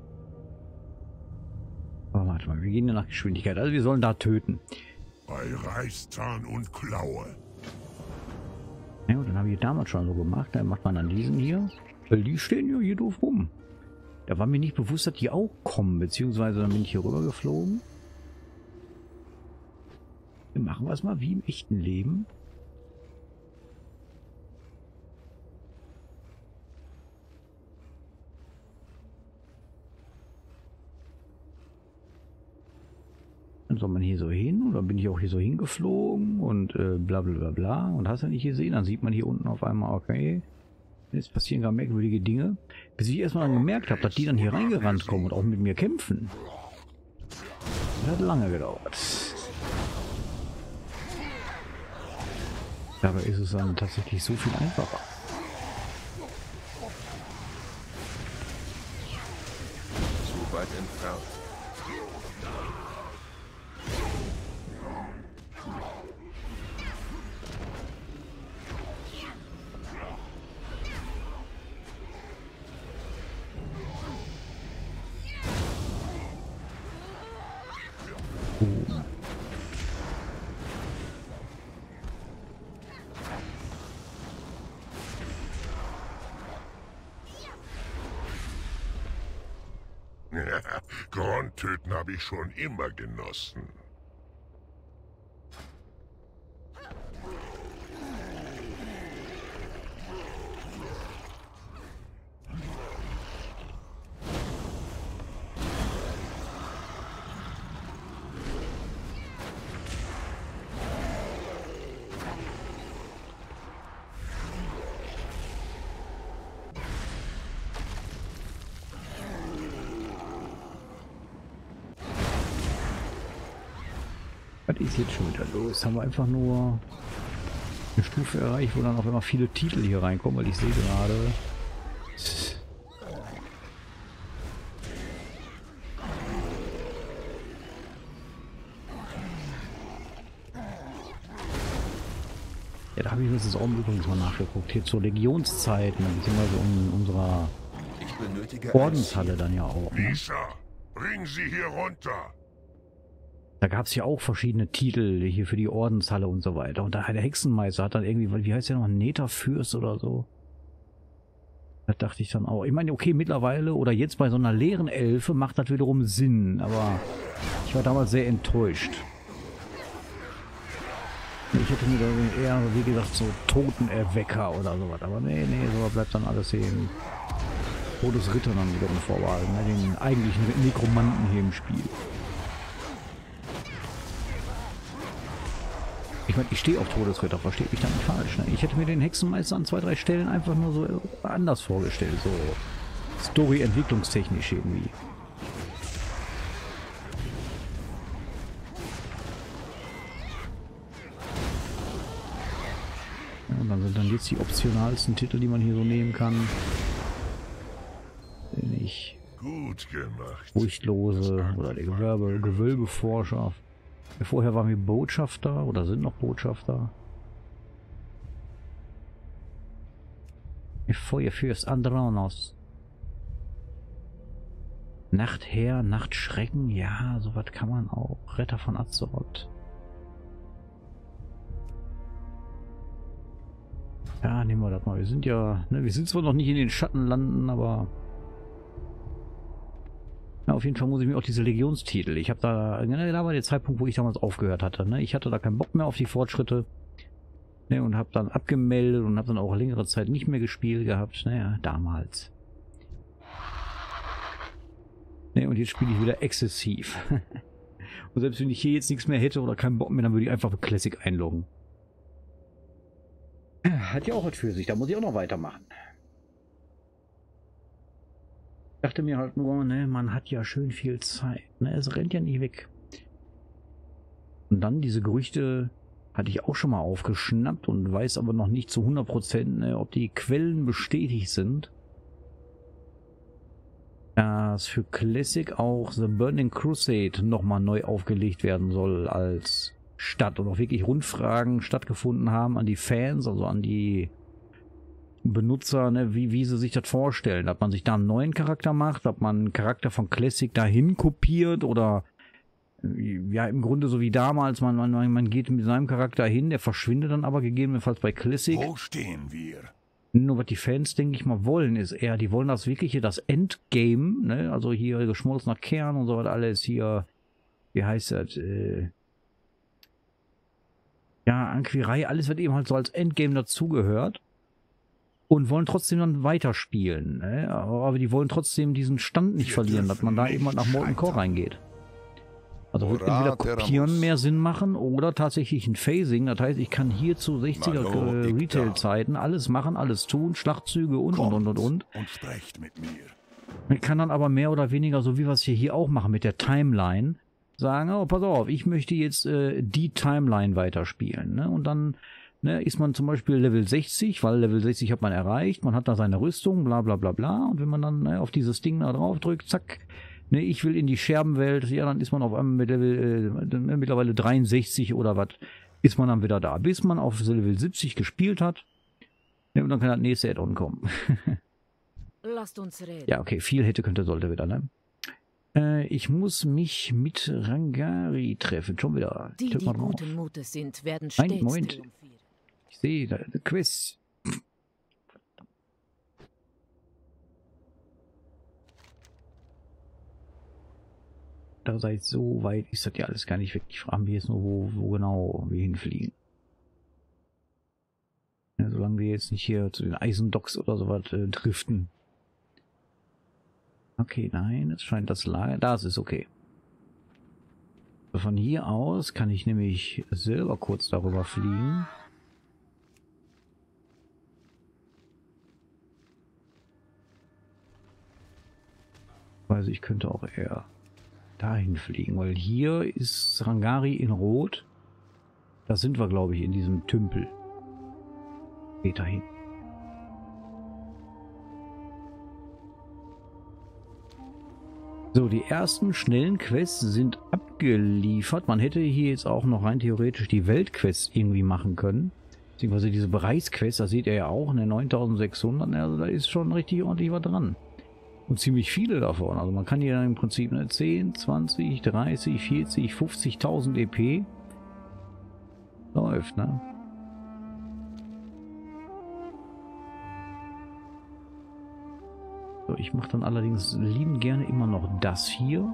Aber warte mal, wir gehen ja nach Geschwindigkeit. Also wir sollen da töten. Bei Reißzahn und Klaue. Ja, und dann habe ich damals schon so gemacht. Dann macht man dann diesen hier. Weil die stehen ja hier doof rum. Da war mir nicht bewusst, dass die auch kommen. Beziehungsweise dann bin ich hier rüber geflogen. Wir machen wir es mal wie im echten Leben. Dann soll man hier so hin und dann bin ich auch hier so hingeflogen und bla bla bla bla. Und hast du nicht gesehen? Dann sieht man hier unten auf einmal, okay, jetzt passieren gar merkwürdige Dinge. Bis ich erstmal dann gemerkt habe, dass die dann hier reingerannt kommen und auch mit mir kämpfen. Das hat lange gedauert. Dabei ist es dann tatsächlich so viel einfacher. entfernt. Grundtöten habe ich schon immer genossen. Was ist jetzt schon wieder los? Haben wir einfach nur eine Stufe erreicht, wo dann auch immer viele Titel hier reinkommen, weil ich sehe gerade... Ja, da habe ich letztens auch übrigens mal nachgeguckt. Hier zur Legionszeit, ne, beziehungsweise in unserer Ich benötige Ordenshalle dann ja auch. Ne? Lisa, bring sie hier runter. Da gab es ja auch verschiedene Titel hier für die Ordenshalle und so weiter. Und der Hexenmeister hat dann irgendwie, wie heißt der noch, Netherfürst oder so. Das dachte ich dann auch. Ich meine, okay, mittlerweile oder jetzt bei so einer leeren Elfe macht das wiederum Sinn. Aber ich war damals sehr enttäuscht. Ich hätte mir da eher, wie gesagt, so Totenerwecker oder sowas. Aber nee, so bleibt dann alles hier im Todesritter dann wiederum vorbehalten. Ne? Den eigentlichen Nekromanten hier im Spiel. Ich meine, ich stehe auf Todesritter, versteht mich da nicht falsch. Ne? Ich hätte mir den Hexenmeister an 2, 3 Stellen einfach nur so anders vorgestellt. So Story-entwicklungstechnisch irgendwie. Ja, und dann sind dann jetzt die optionalsten Titel, die man hier so nehmen kann. Nicht Gut gemacht. Furchtlose oder der Gewölbeforscher. Vorher waren wir Botschafter oder sind noch Botschafter. Feuerfürst Andronos. Nachtherr, Nachtschrecken, ja, sowas kann man auch. Retter von Azeroth. Ja, nehmen wir das mal. Wir sind ja, ne, wir sind zwar noch nicht in den Schattenlanden, aber... Ja, auf jeden Fall muss ich mir auch diese Legionstitel. Ich habe da war der Zeitpunkt, wo ich damals aufgehört hatte. Ne? Ich hatte da keinen Bock mehr auf die Fortschritte. Ne? Und habe dann abgemeldet und habe dann auch längere Zeit nicht mehr gespielt gehabt. Naja, damals. Ne? Und jetzt spiele ich wieder exzessiv. Und selbst wenn ich hier jetzt nichts mehr hätte oder keinen Bock mehr, dann würde ich einfach für Classic einloggen. Hat ja auch was für sich. Da muss ich auch noch weitermachen. Ich dachte mir halt nur, ne, man hat ja schön viel Zeit, ne, es rennt ja nicht weg. Und dann diese Gerüchte hatte ich auch schon mal aufgeschnappt und weiß aber noch nicht zu 100%, ne, ob die Quellen bestätigt sind, dass für Classic auch The Burning Crusade nochmal neu aufgelegt werden soll als Stadt und auch wirklich Rundfragen stattgefunden haben an die Fans, also an die Benutzer, ne, wie sie sich das vorstellen. Ob man sich da einen neuen Charakter macht, ob man einen Charakter von Classic dahin kopiert oder ja, im Grunde so wie damals, man geht mit seinem Charakter hin, der verschwindet dann aber gegebenenfalls bei Classic. Wo stehen wir? Nur was die Fans, denke ich mal, wollen, ist eher, die wollen das wirkliche, das Endgame, ne, also hier geschmolzener Kern und so was alles hier, wie heißt das, ja, Anquirei, alles wird eben halt so als Endgame dazugehört. Und wollen trotzdem dann weiterspielen. Ne? Aber die wollen trotzdem diesen Stand nicht verlieren, dass man da eben nach Molten Core reingeht. Also wird entweder kopieren mehr Sinn machen oder tatsächlich ein Phasing. Das heißt, ich kann hier zu 60er Retail-Zeiten alles machen, alles tun, Schlachtzüge und. Und sprecht mit mir. Man kann dann aber mehr oder weniger, so wie wir es hier auch machen mit der Timeline, sagen, oh, pass auf, ich möchte jetzt die Timeline weiterspielen. Ne? Und dann ist man zum Beispiel Level 60, weil Level 60 hat man erreicht, man hat da seine Rüstung, bla bla bla bla. Und wenn man dann auf dieses Ding da drauf drückt, zack, Ne, ich will in die Scherbenwelt. Ja, dann ist man auf einmal mit Level, mittlerweile 63 oder was, ist man dann wieder da. Bis man auf Level 70 gespielt hat. Ja, und dann kann das nächste Add-on kommen. Lasst uns reden. Ja, okay, viel hätte, könnte, sollte wieder, ne? Ich muss mich mit Rangari treffen. Schon wieder. Die, Tipp die mal drauf. guten Mutes sind, werden stets Moment. triumphieren. Ich sehe, da eine Quest. Da seid so weit, ist das ja alles gar nicht weg. Ich frage mich jetzt nur, wo genau wir hinfliegen. Ja, solange wir jetzt nicht hier zu den Eisendocks oder sowas driften. Okay, nein, es scheint das Lager. Das ist okay. Von hier aus kann ich nämlich selber kurz darüber fliegen. Also ich könnte auch eher dahin fliegen, weil hier ist Rangari in Rot. Da sind wir, glaube ich, in diesem Tümpel. Geht dahin. So, die ersten schnellen Quests sind abgeliefert. Man hätte hier jetzt auch noch rein theoretisch die Weltquests irgendwie machen können. Beziehungsweise diese Bereichsquests, da seht ihr ja auch, ne, 9600, also da ist schon richtig ordentlich was dran. Und ziemlich viele davon. Also man kann hier dann im Prinzip 10, 20, 30, 40, 50.000 EP. Läuft, ne? So, ich mache dann allerdings liebend gerne immer noch das hier.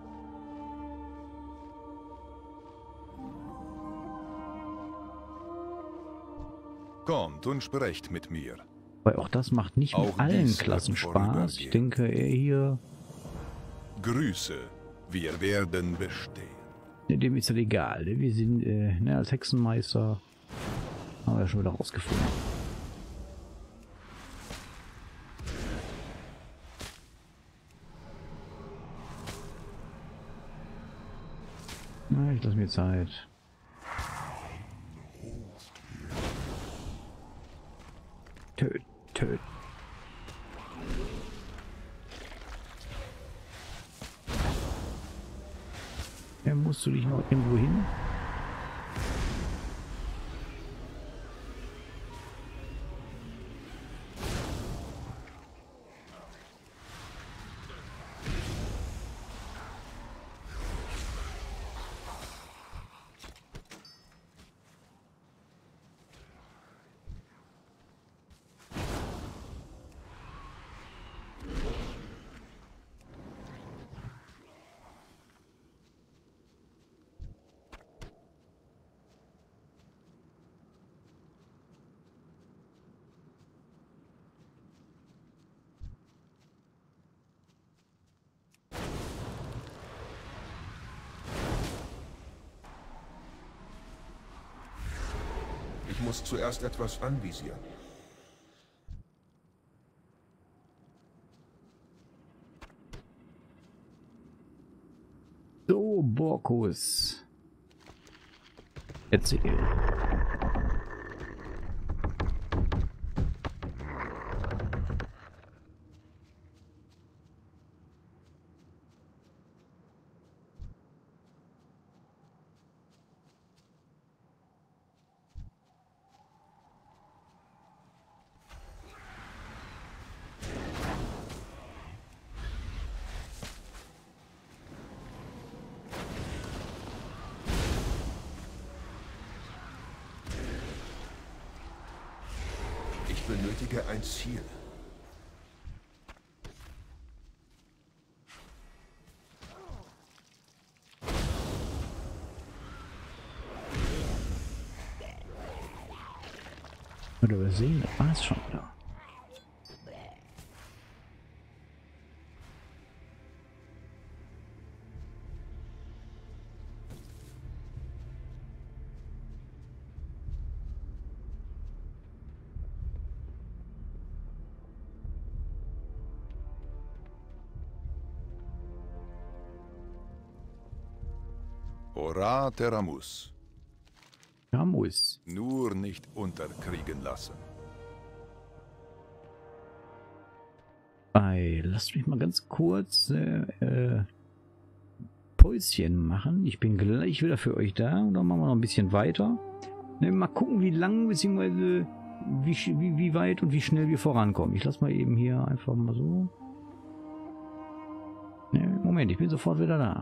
Kommt und sprecht mit mir. Weil auch das macht nicht mit Auch allen dies Klassen wird Spaß. vorübergehen. Ich denke, er hier, Grüße, wir werden bestehen. dem ist das egal. Wir sind ne, als Hexenmeister, haben wir ja schon wieder rausgefunden. Na, ich lasse mir Zeit. Töt, töt. Ja, musst du dich noch irgendwo hin? Ich muss zuerst etwas anvisieren. So, Borkus. Erzähl. Ich benötige ein Ziel. Oder übersehen, das war es schon wieder. Ora Teramus. Ja, muss. Nur nicht unterkriegen lassen. Lasst mich mal ganz kurz Päuschen machen. Ich bin gleich wieder für euch da und dann machen wir noch ein bisschen weiter. Ne, mal gucken, wie lang bzw. wie weit und wie schnell wir vorankommen. Ich lasse mal eben hier einfach mal so. Ne, Moment, ich bin sofort wieder da.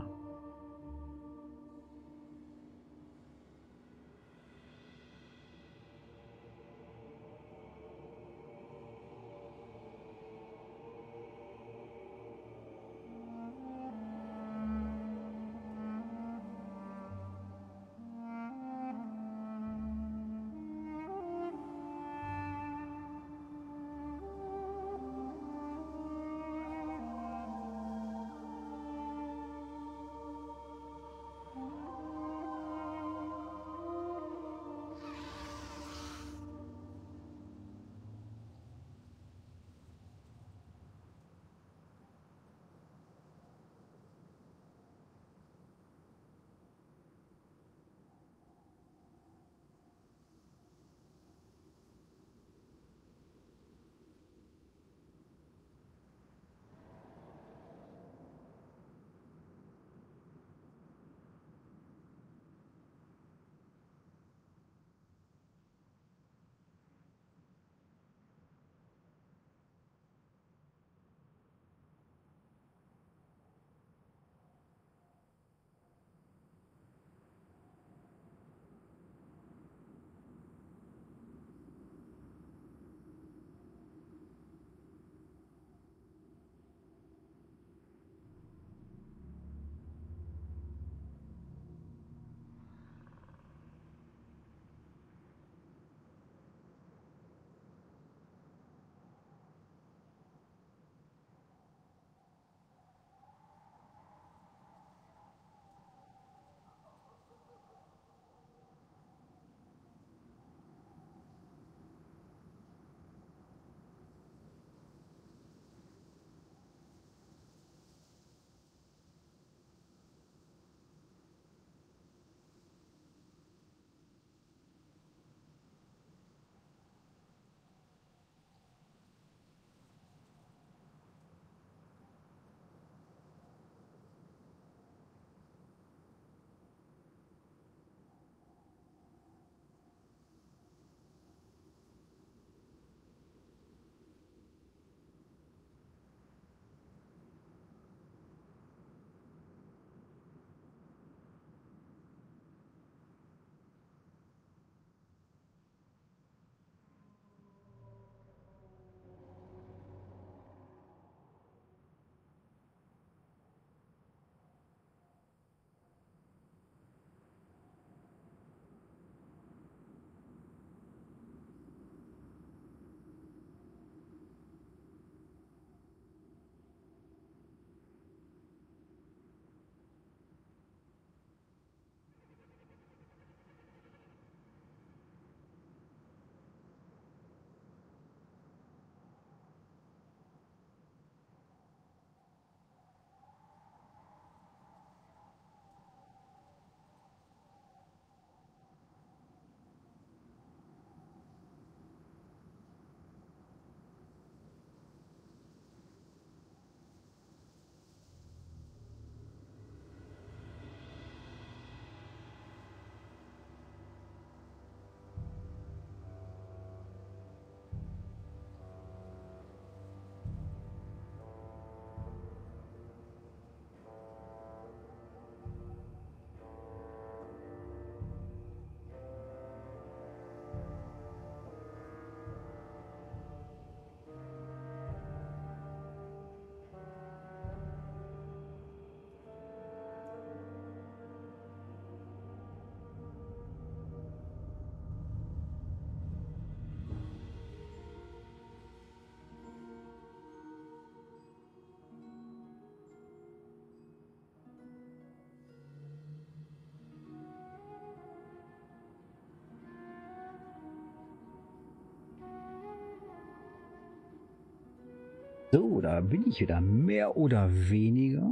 So, da bin ich wieder, mehr oder weniger.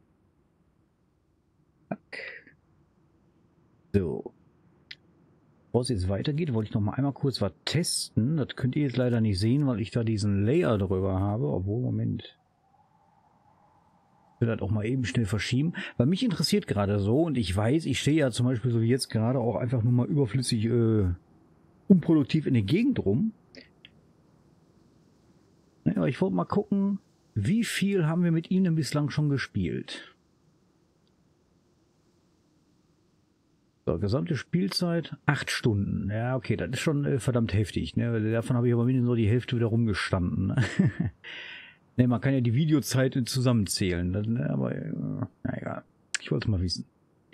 So. Bevor es jetzt weitergeht, wollte ich noch mal einmal kurz was testen. Das könnt ihr jetzt leider nicht sehen, weil ich da diesen Layer drüber habe. Obwohl, Moment. Ich will das auch mal eben schnell verschieben. Weil mich interessiert gerade so, und ich weiß, ich stehe ja zum Beispiel so wie jetzt gerade auch einfach nur mal überflüssig unproduktiv in der Gegend rum. Ja, aber ich wollte mal gucken, wie viel haben wir mit ihnen bislang schon gespielt. So, gesamte Spielzeit 8 Stunden. Ja, okay, das ist schon verdammt heftig. Ne? Davon habe ich aber mindestens nur die Hälfte wieder rumgestanden. Ne? Ne, man kann ja die Videozeit zusammenzählen. Das, ne? Aber na egal. Ich wollte es mal wissen.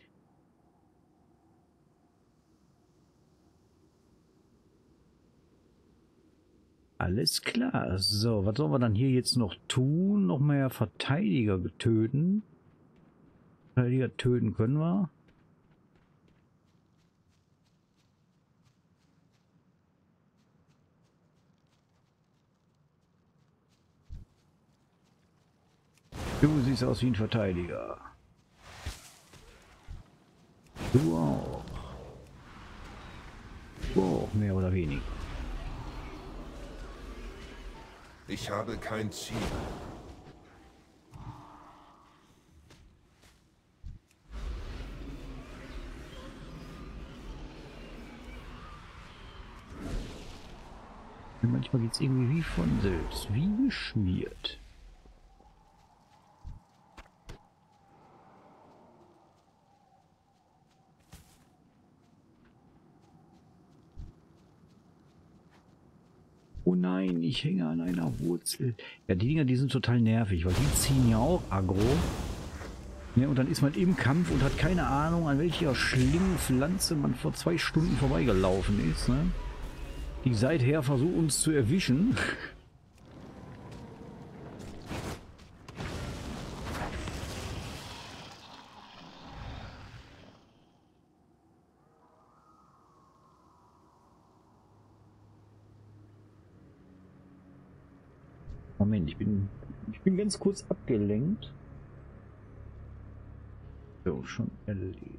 Alles klar. So, was sollen wir dann hier jetzt noch tun? Noch mehr Verteidiger töten. Verteidiger töten können wir. Du siehst aus wie ein Verteidiger. Du auch. Du auch, mehr oder weniger. Ich habe kein Ziel. Manchmal geht es irgendwie wie von selbst, wie geschmiert. Oh nein, ich hänge an einer Wurzel. Ja, die Dinger, die sind total nervig, weil die ziehen ja auch aggro. Ja, und dann ist man im Kampf und hat keine Ahnung, an welcher Schlingpflanze man vor 2 Stunden vorbeigelaufen ist. Ne? Die seither versucht uns zu erwischen. Moment, ich bin ganz kurz abgelenkt. So, schon erledigt.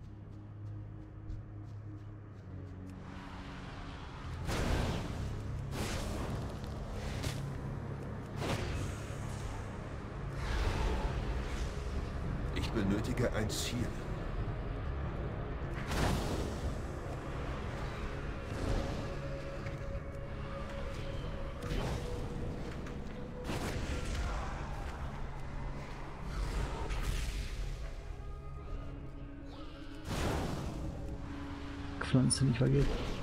Ich benötige ein Ziel. Pflanze nicht vergessen.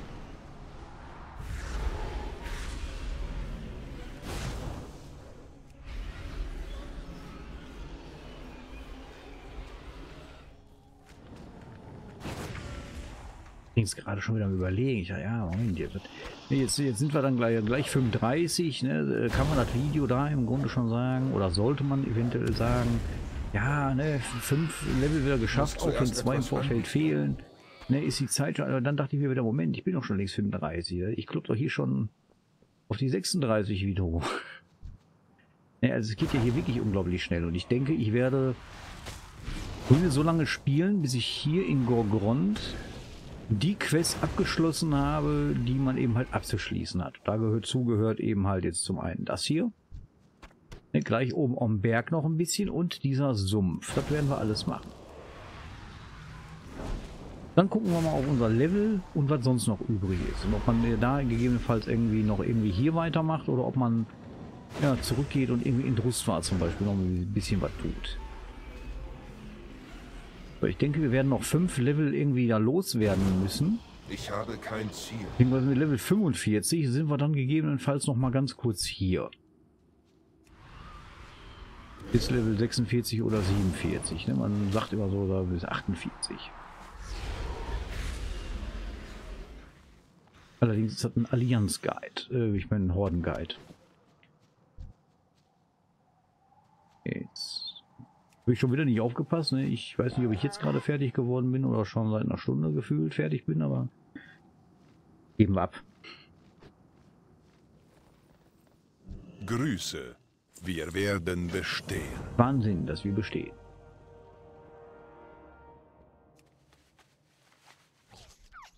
Ich bin jetzt gerade schon wieder am Überlegen. Ich dachte, ja, Moment, jetzt sind wir dann gleich 35. Ne? Kann man das Video da im Grunde schon sagen? Oder sollte man eventuell sagen, ja, ne, 5 Level wieder geschafft, auch wenn 2 im Vorfeld fehlen. Ne, ist die Zeit schon, aber dann dachte ich mir wieder, Moment, ich bin doch schon längst 35. Ich klopp doch hier schon auf die 36 wieder hoch. Ne, also es geht ja hier wirklich unglaublich schnell und ich denke, ich werde so lange spielen, bis ich hier in Gorgrond die Quest abgeschlossen habe, die man eben halt abzuschließen hat. Da gehört eben halt jetzt zum einen das hier. Ne, gleich oben am Berg noch ein bisschen und dieser Sumpf. Das werden wir alles machen. Dann gucken wir mal auf unser Level und was sonst noch übrig ist. Und ob man da gegebenenfalls irgendwie hier weitermacht oder ob man ja, zurückgeht und irgendwie in Drustvar zum Beispiel noch ein bisschen was tut. So, ich denke, wir werden noch 5 Level irgendwie da loswerden müssen. Ich habe kein Ziel. Beziehungsweise mit Level 45 sind wir dann gegebenenfalls noch mal ganz kurz hier. Bis Level 46 oder 47. Ne? Man sagt immer so bis 48. Allerdings ist das ein Allianz-Guide. Ich meine ein Horden-Guide. Jetzt habe ich schon wieder nicht aufgepasst. Ne? Ich weiß nicht, ob ich jetzt gerade fertig geworden bin oder schon seit einer Stunde gefühlt fertig bin, aber geben wir ab. Grüße. Wir werden bestehen. Wahnsinn, dass wir bestehen.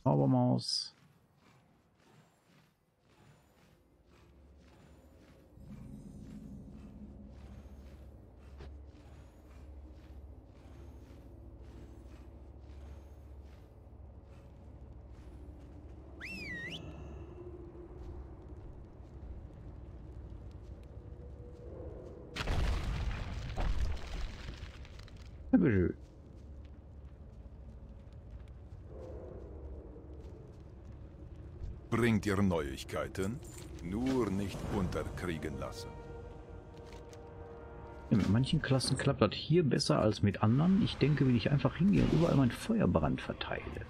Zaubermaus. Dankeschön. Bringt ihr Neuigkeiten? Nur nicht unterkriegen lassen. Ja, mit manchen Klassen klappt das hier besser als mit anderen. Ich denke, wenn ich einfach hingehe und überall meinen Feuerbrand verteile.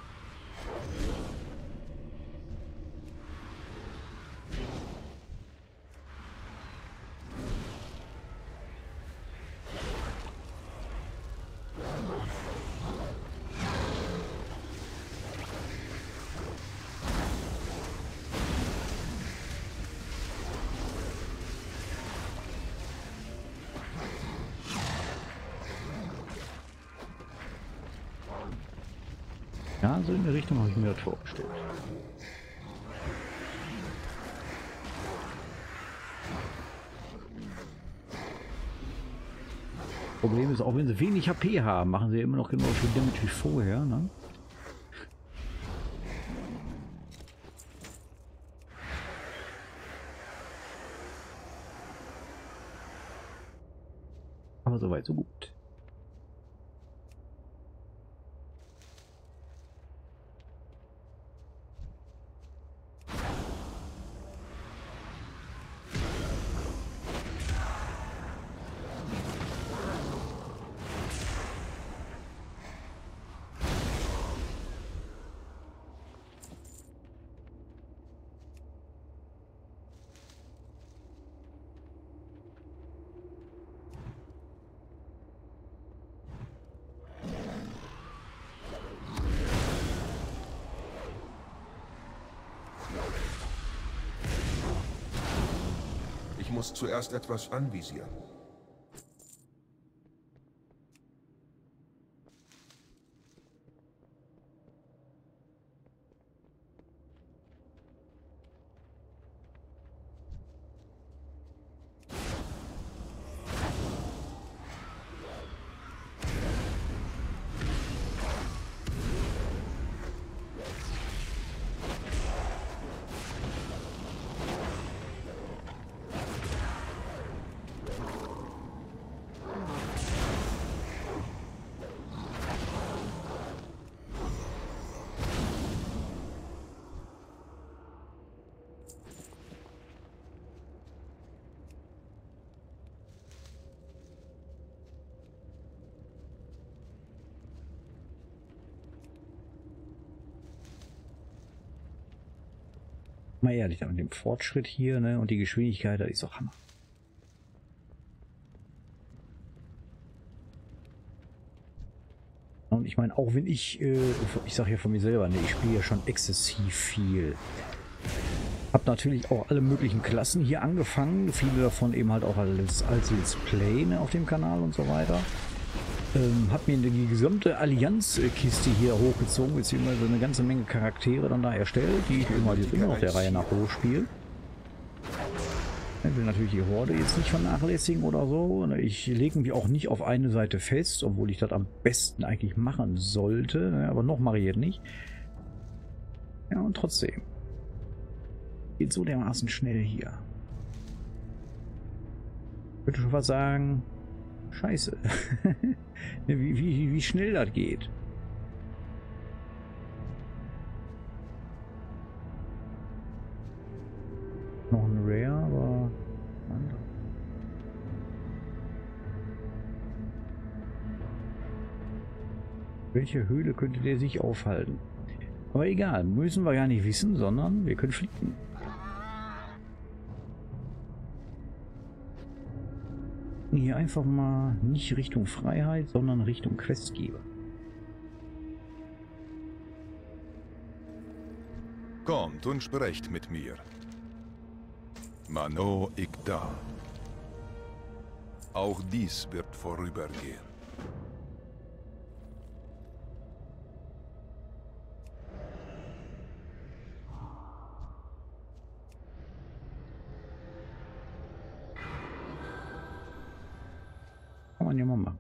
Ja, so in der Richtung habe ich mir das vorgestellt. Problem ist, auch wenn sie wenig HP haben, machen sie immer noch genauso viel Damage wie vorher, ne? Aber soweit, so gut. Ich muss zuerst etwas anvisieren. Mal ehrlich, mit dem Fortschritt hier, ne, und die Geschwindigkeit, das ist doch Hammer. Und ich meine, auch wenn ich sage ja von mir selber, ne, ich spiele ja schon exzessiv viel. Hab natürlich auch alle möglichen Klassen hier angefangen, viele davon eben halt auch als Let's Play, ne, auf dem Kanal und so weiter. Hab mir die gesamte Allianz-Kiste hier hochgezogen, beziehungsweise eine ganze Menge Charaktere dann da erstellt, die ich immer noch der Reihe nach hochspiele. Ich will natürlich die Horde jetzt nicht vernachlässigen oder so. Ich lege mich auch nicht auf eine Seite fest, obwohl ich das am besten eigentlich machen sollte, aber noch mache ich jetzt nicht. Ja, und trotzdem. Geht so dermaßen schnell hier. Ich würde schon fast sagen, scheiße. wie schnell das geht. Noch ein Rare, aber... Welche Höhle könnte der sich aufhalten? Aber egal, müssen wir gar nicht wissen, sondern wir können fliegen. Hier einfach mal nicht Richtung Freiheit, sondern Richtung Questgeber. Kommt und sprecht mit mir. Mano Ikda. Auch dies wird vorübergehen. man ja mal machen.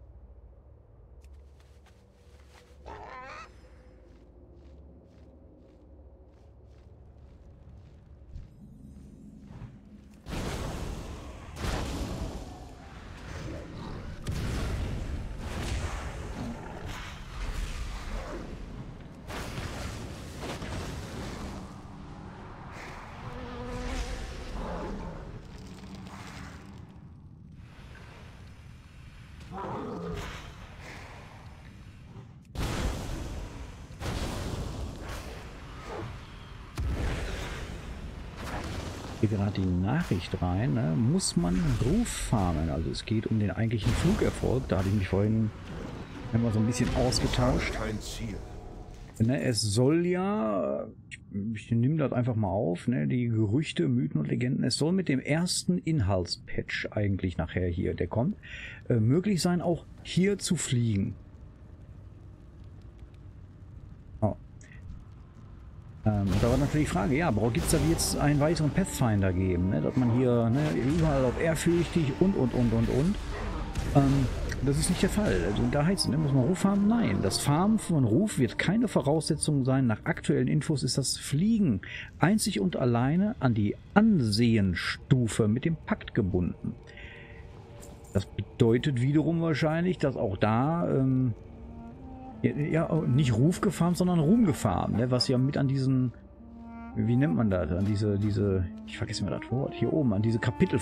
Hier gerade die Nachricht rein, ne? Muss man Ruf farmen. Also es geht um den eigentlichen Flugerfolg. Da hatte ich mich vorhin immer so ein bisschen ausgetauscht. Kein Ziel. Ne, es soll ja, ich nehme das einfach mal auf, ne, die Gerüchte, Mythen und Legenden, es soll mit dem ersten Inhaltspatch eigentlich nachher hier, der kommt, möglich sein, auch hier zu fliegen. Oh. Da war natürlich die Frage, ja, gibt es da jetzt einen weiteren Pathfinder geben, ne, dass man hier überall auf ehrfürchtig und. Das ist nicht der Fall. Also da heißt es, muss man Ruf haben? Nein. Das Farmen von Ruf wird keine Voraussetzung sein. Nach aktuellen Infos ist das Fliegen einzig und alleine an die Ansehenstufe mit dem Pakt gebunden. Das bedeutet wiederum wahrscheinlich, dass auch da nicht Ruf gefarmt, sondern Ruhm gefarmt, ne? Was ja mit an diesen, wie nennt man das? An diese, ich vergesse mir das Wort, hier oben, an diese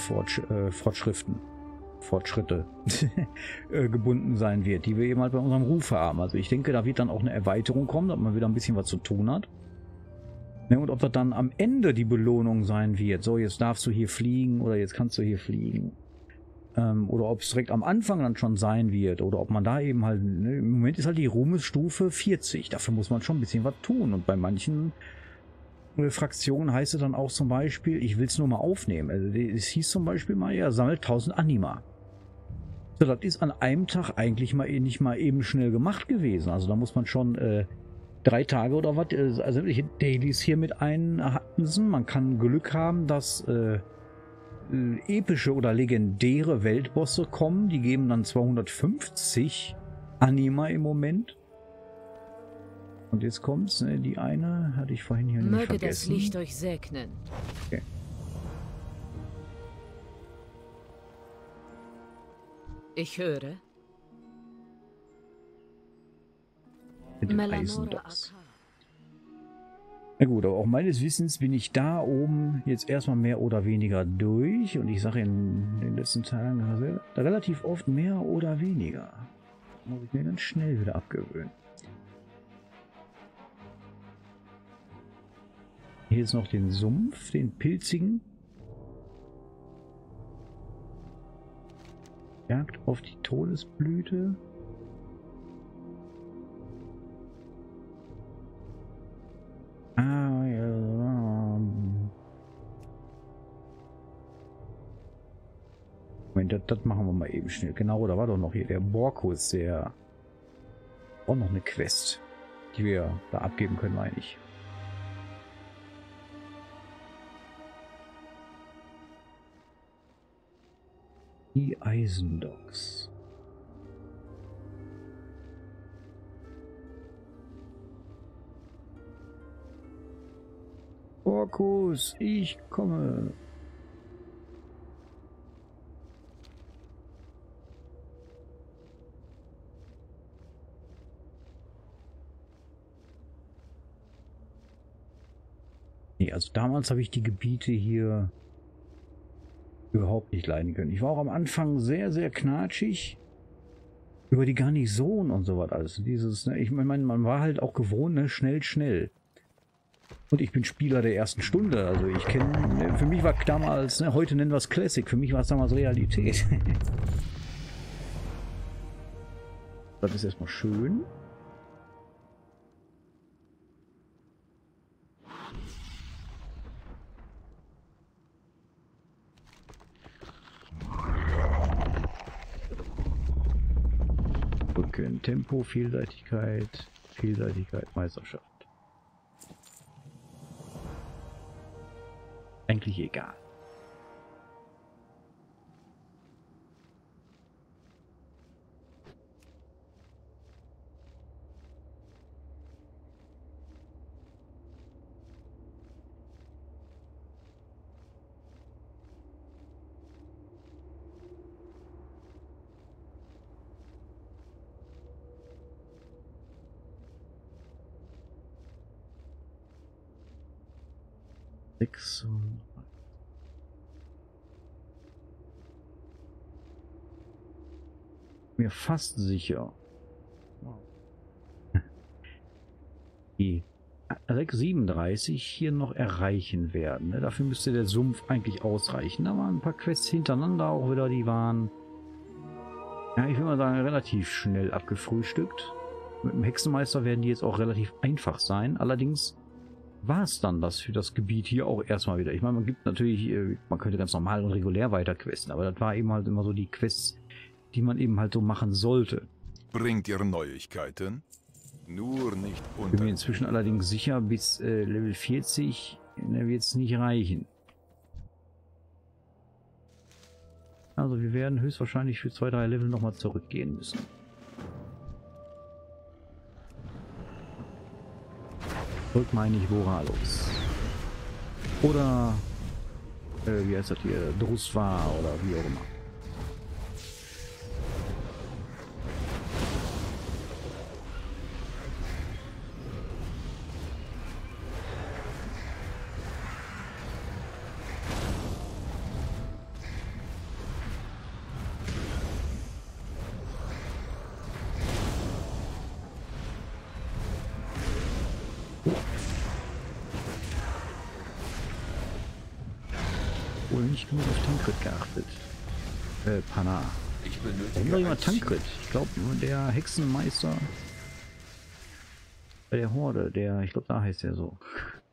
Fortschritte gebunden sein wird, die wir eben halt bei unserem Ruf haben. Also ich denke, da wird dann auch eine Erweiterung kommen, dass man wieder ein bisschen was zu tun hat. Ne, und ob das dann am Ende die Belohnung sein wird, so jetzt darfst du hier fliegen oder jetzt kannst du hier fliegen. Oder ob es direkt am Anfang dann schon sein wird oder ob man da eben halt, ne, im Moment ist halt die Ruhmesstufe 40, dafür muss man schon ein bisschen was tun und bei manchen Fraktionen heißt es dann auch zum Beispiel, ich will es nur mal aufnehmen. Also es hieß zum Beispiel mal, ja, sammelt 1000 Anima. So, das ist an einem Tag eigentlich mal nicht mal eben schnell gemacht gewesen. Also da muss man schon 3 Tage oder was, also Dailies hier mit einhalten. Man kann Glück haben, dass epische oder legendäre Weltbosse kommen. Die geben dann 250 Anima im Moment. Und jetzt kommt's, ne? Die eine hatte ich vorhin hier nicht vergessen. Möge das Licht euch segnen. Okay. Ich höre. Mit den Eisendocks. Na gut, aber auch meines Wissens bin ich da oben jetzt erstmal mehr oder weniger durch. Und ich sage in den letzten Tagen relativ oft mehr oder weniger. Das muss ich mir ganz schnell wieder abgewöhnen. Hier ist noch den Sumpf, den pilzigen. Jagd auf die Todesblüte. Ah, ja. Moment, das machen wir mal eben schnell. Genau, da war doch noch hier der Borkus, der auch noch eine Quest, die wir da abgeben können, meine ich. Die Eisendocks. Borkus, ich komme. Nee, also damals habe ich die Gebiete hier überhaupt nicht leiden können. Ich war auch am Anfang sehr, sehr knatschig über die Garnison und so was alles. Dieses, ne, ich meine, man war halt auch gewohnt, ne, schnell. Und ich bin Spieler der ersten Stunde. Also ich kenne, ne, für mich war damals, ne, heute nennen wir es Classic, für mich war es damals Realität. Das ist erstmal schön. Rücken, Tempo, Vielseitigkeit, Meisterschaft. Eigentlich egal. . 6. Mir fast sicher. Die Rex 37 hier noch erreichen werden. Ne? Dafür müsste der Sumpf eigentlich ausreichen. Da waren ein paar Quests hintereinander auch wieder, die waren, ja, ich will mal sagen, relativ schnell abgefrühstückt. Mit dem Hexenmeister werden die jetzt auch relativ einfach sein. Allerdings war es dann das für das Gebiet hier auch erstmal wieder. Ich meine, man gibt natürlich, man könnte ganz normal und regulär weiter questen, aber das war eben halt immer so die Quests, die man eben halt so machen sollte. Bringt ihr Neuigkeiten? Nur nicht Ich bin unter... mir inzwischen allerdings sicher, bis Level 40 wird es nicht reichen. Also wir werden höchstwahrscheinlich für 2-3 Level nochmal zurückgehen müssen. Zurück meine ich Boralos. Oder, wie heißt das hier, Drusva oder wie auch immer. Wohl nicht genug auf Tankrit geachtet. Pana. Ich Warum benötige doch immer ein Ziel. Tankrit? Ich glaube, der Hexenmeister bei der Horde, ich glaube, da heißt er so.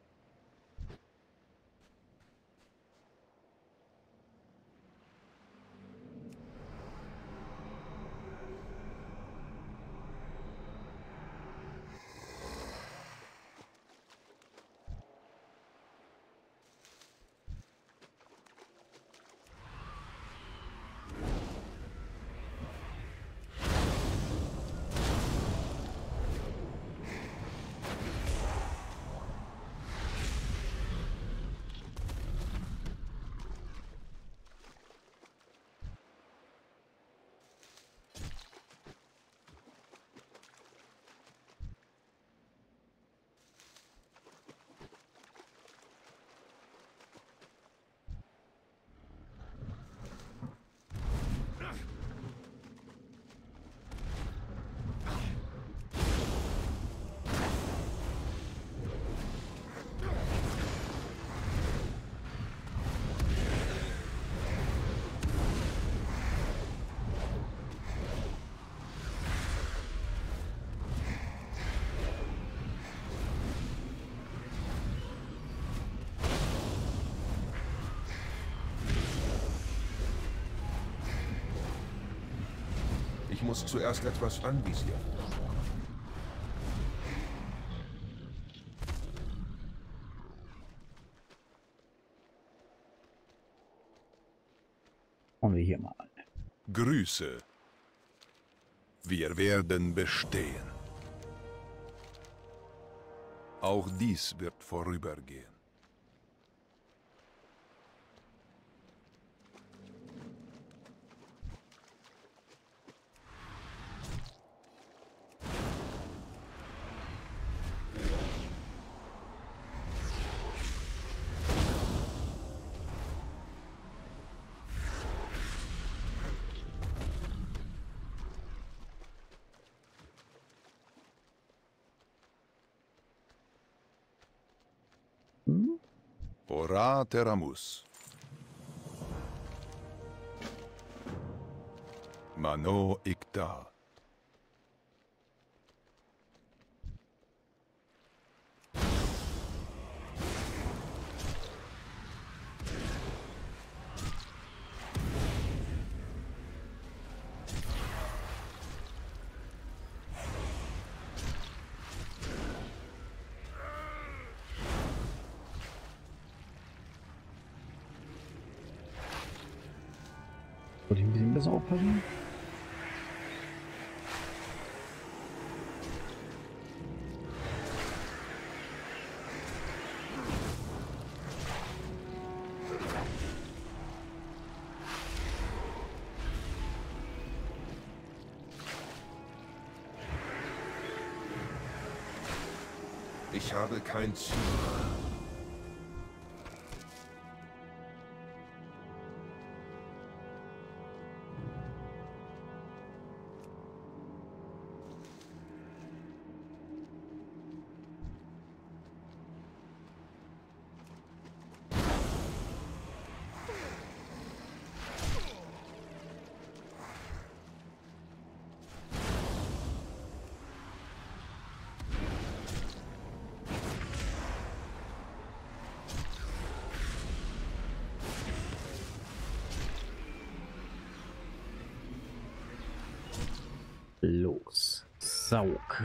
Ich muss zuerst etwas anvisieren. Schauen wir hier mal. Grüße. Wir werden bestehen. Auch dies wird vorübergehen. Ora Teramus. Mano Ikta. Sollte ich ein bisschen besser aufpassen? Ich habe kein Ziel. los. Saug.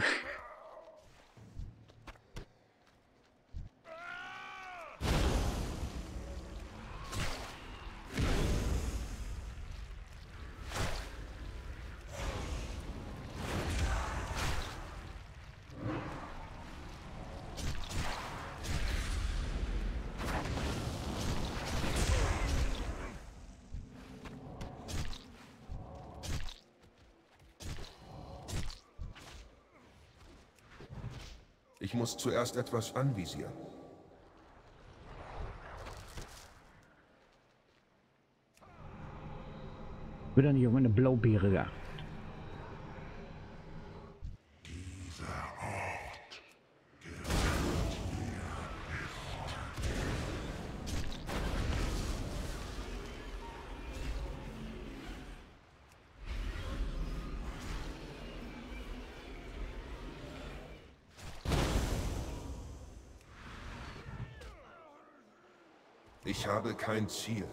Ich muss zuerst etwas anvisieren. Wird er nicht auf eine Blaubeere geachtet? Ich habe kein Ziel.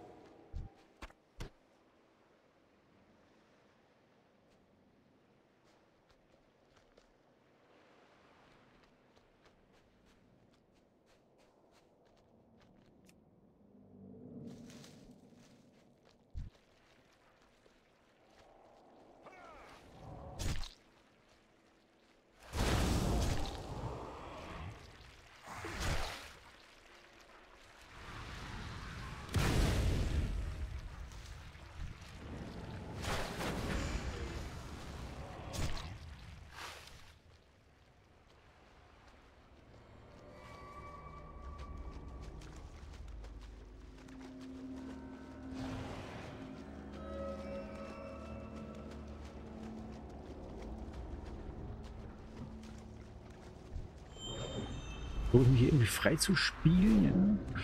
Versuche mich hier irgendwie frei zu spielen, ja?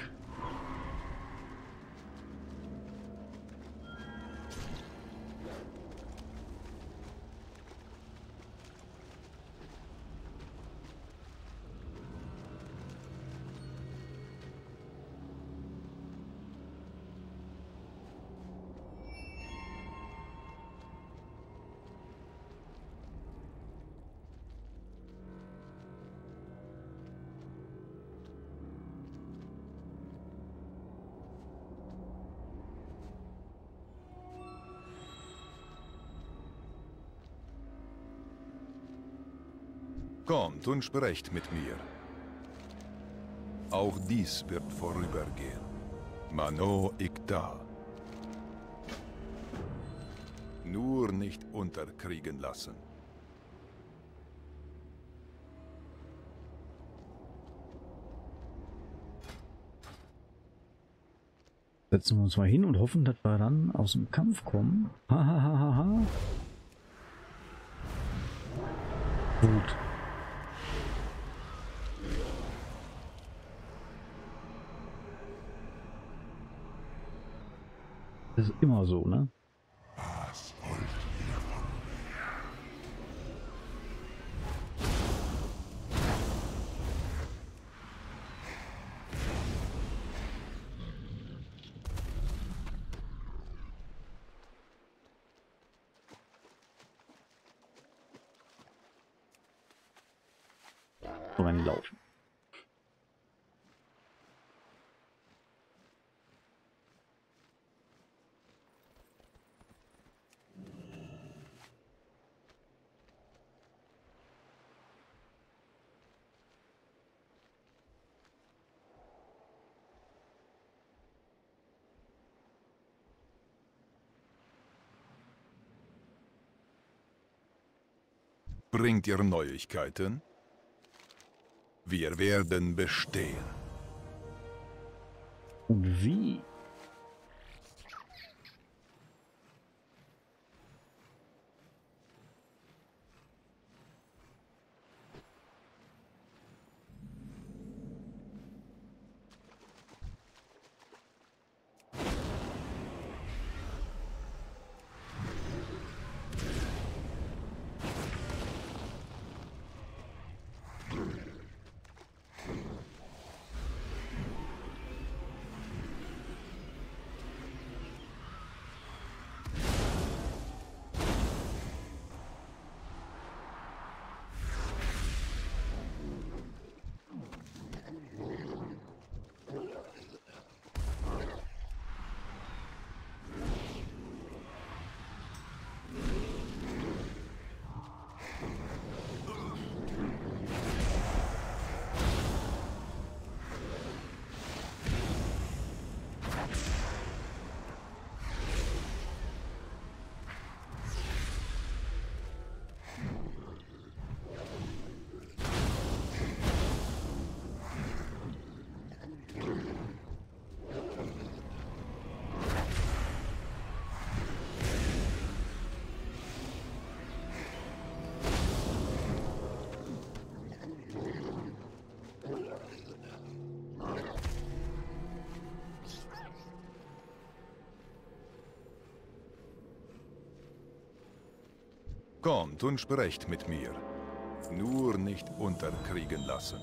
Kommt und sprecht mit mir. Auch dies wird vorübergehen. Mano Ikda. Nur nicht unterkriegen lassen. Setzen wir uns mal hin und hoffen, dass wir dann aus dem Kampf kommen. Hahaha. Gut. Das ist immer so, ne? Was wollt ihr von So reinlaufen. Bringt ihr Neuigkeiten? Wir werden bestehen. Und wie? Kommt und sprecht mit mir. Nur nicht unterkriegen lassen.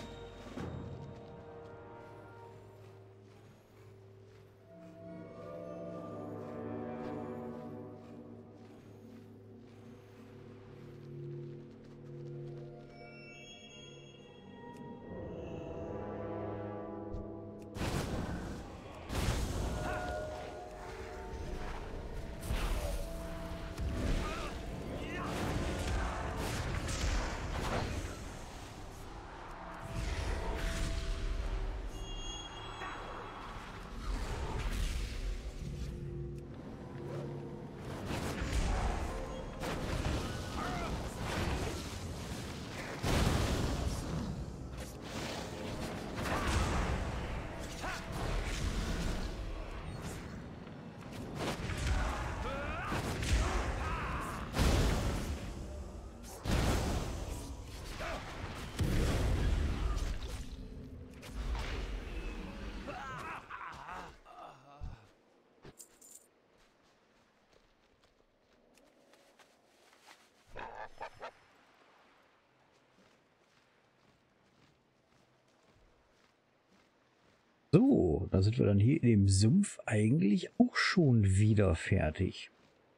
So, da sind wir dann hier in dem Sumpf eigentlich auch schon wieder fertig.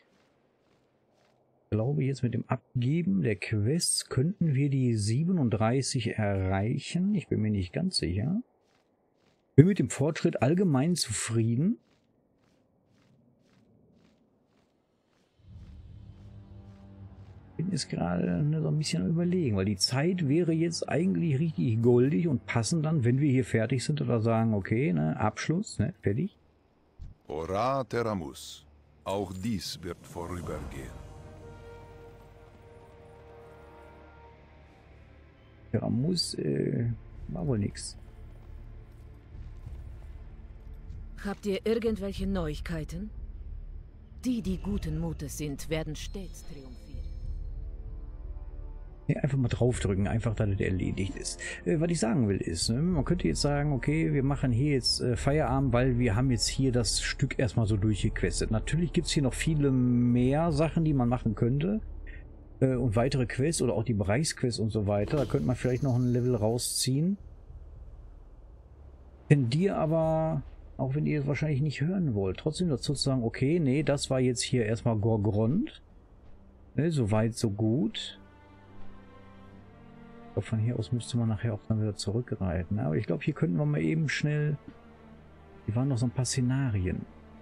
Ich glaube, jetzt mit dem Abgeben der Quests könnten wir die 37 erreichen. Ich bin mir nicht ganz sicher. Bin mit dem Fortschritt allgemein zufrieden. Bin jetzt gerade so ein bisschen am Überlegen, weil die Zeit wäre jetzt eigentlich richtig goldig und passend dann, wenn wir hier fertig sind oder sagen, okay, ne, Abschluss, ne, fertig. Ora Terramus. Auch dies wird vorübergehen. Ja, muss, war wohl nix. Habt ihr irgendwelche Neuigkeiten? Die guten Mutes sind, werden stets triumphieren. Ja, einfach mal draufdrücken, einfach, dass es erledigt ist. Was ich sagen will ist, ne, man könnte jetzt sagen, okay, wir machen hier jetzt Feierabend, weil wir haben jetzt hier das Stück erstmal so durchgequestet. Natürlich gibt es hier noch viele mehr Sachen, die man machen könnte. Und weitere Quests oder auch die Bereichsquests und so weiter. Da könnte man vielleicht noch ein Level rausziehen. Tendiere aber, auch wenn ihr es wahrscheinlich nicht hören wollt, trotzdem dazu zu sagen, okay, nee, das war jetzt hier erstmal Gorgrond. Ne, so weit, so gut. Von hier aus müsste man nachher auch dann wieder zurückreiten. Aber ich glaube, hier könnten wir mal eben schnell... Hier waren noch so ein paar Szenarien.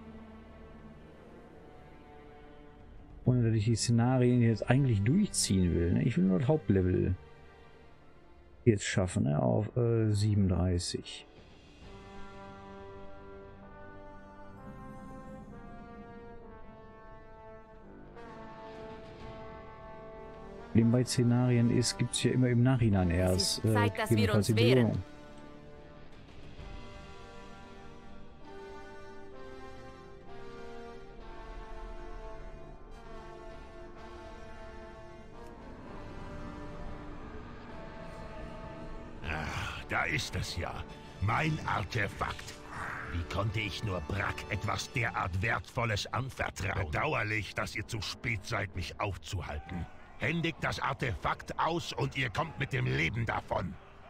Ohne dass ich die Szenarien jetzt eigentlich durchziehen will. Ne? Ich will nur das Hauptlevel jetzt schaffen, ne? Auf 37. Problem bei Szenarien ist, gibt es ja immer im Nachhinein erst. Zeigt, dass wir uns wehren. Da ist es ja. Mein Artefakt. Wie konnte ich nur Brack etwas derart Wertvolles anvertrauen? Bedauerlich, dass ihr zu spät seid, mich aufzuhalten. Händigt das Artefakt aus und ihr kommt mit dem Leben davon.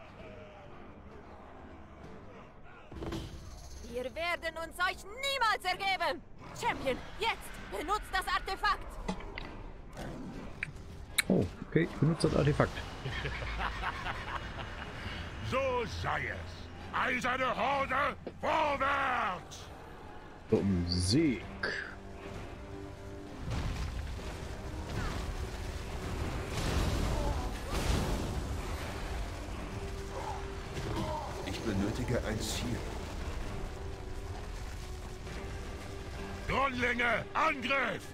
Wir werden uns euch niemals ergeben! Champion, jetzt! Benutzt das Artefakt! Oh, okay, ich benutze das Artefakt. So sei es. Eiserne Horde, vorwärts! Zum Sieg. Ich benötige ein Ziel. Grundlinge, Angriff!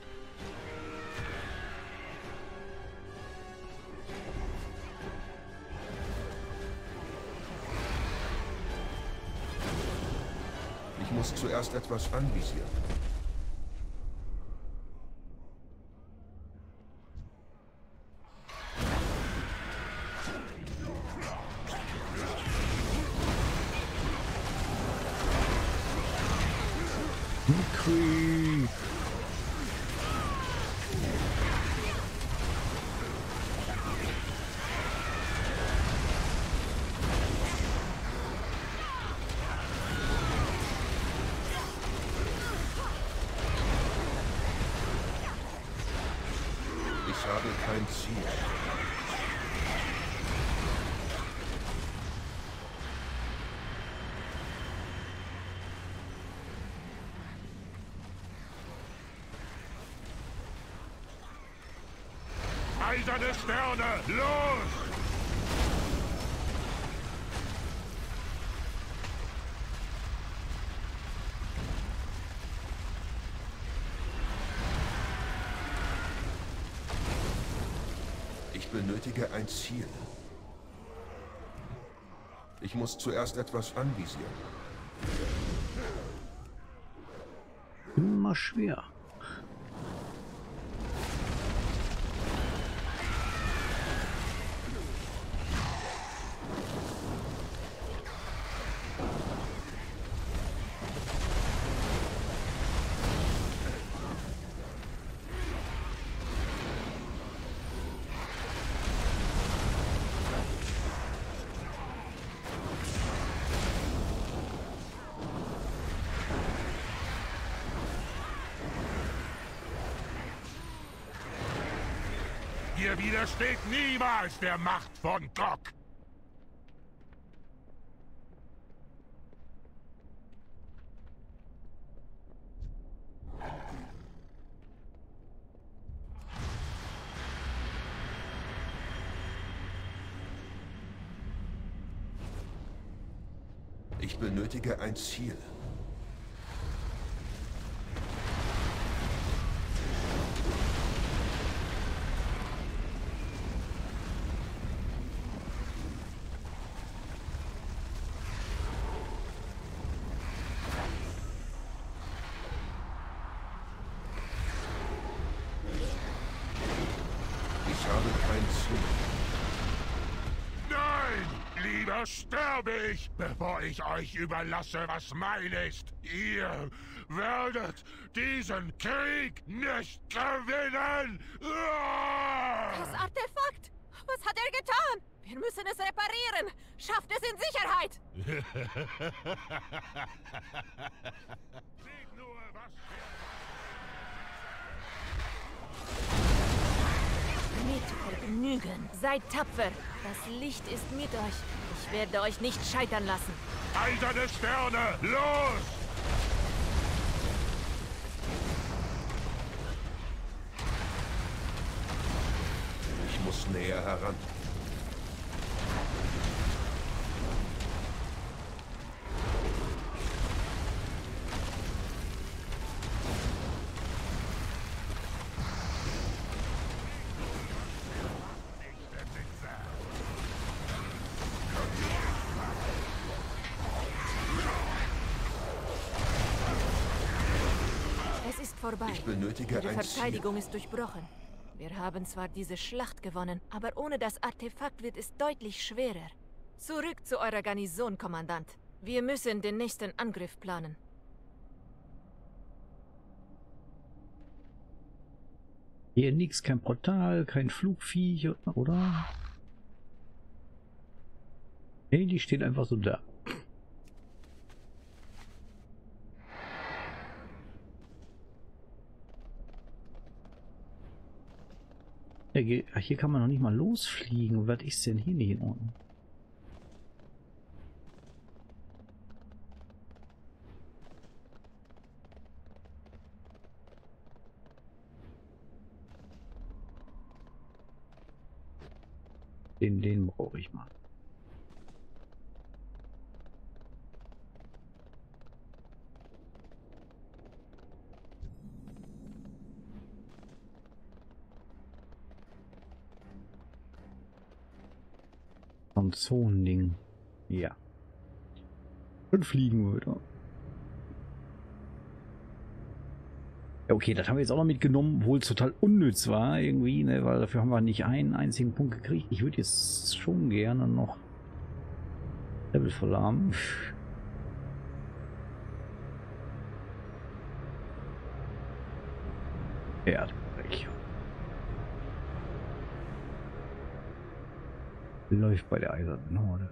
Ich muss zuerst etwas anvisieren. ein Ziel. Eiserne Sterne, los! Ich benötige ein Ziel. Ich muss zuerst etwas anvisieren. Immer schwer. Ihr widersteht niemals der Macht von Gok! Ich benötige ein Ziel. Ich habe kein Ziel. Nein! Lieber sterbe ich, bevor ich euch überlasse, was mein ist. Ihr werdet diesen Krieg nicht gewinnen! Das Artefakt! Was hat er getan? Wir müssen es reparieren! Schafft es in Sicherheit! Seht nur, was Mit Vergnügen. Seid tapfer. Das Licht ist mit euch. Ich werde euch nicht scheitern lassen. Eiserne Sterne, los! Ich muss näher heran. Es ist vorbei. Ich benötige Ihre ein Ziel. Verteidigung ist durchbrochen. Wir haben zwar diese Schlacht gewonnen, aber ohne das Artefakt wird es deutlich schwerer. Zurück zu eurer Garnison, Kommandant. Wir müssen den nächsten Angriff planen. Hier nix, kein Portal, kein Flugviech, oder? Nee, die stehen einfach so da. Ja, hier kann man noch nicht mal losfliegen. Was ist denn hier nicht in Ordnung? Den brauche ich mal. So ein Ding. Ja. Und fliegen würde. Ja, okay, das haben wir jetzt auch noch mitgenommen, obwohl es total unnütz war irgendwie, ne, weil dafür haben wir nicht einen einzigen Punkt gekriegt. Ich würde jetzt schon gerne noch Level voll haben. Ja, weg. Läuft bei der Eisernen Horde.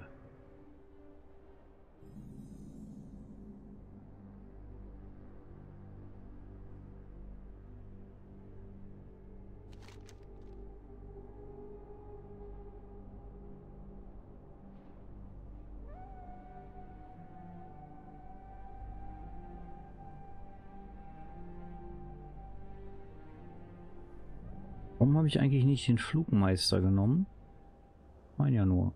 Warum habe ich eigentlich nicht den Flugmeister genommen? Mein ja nur.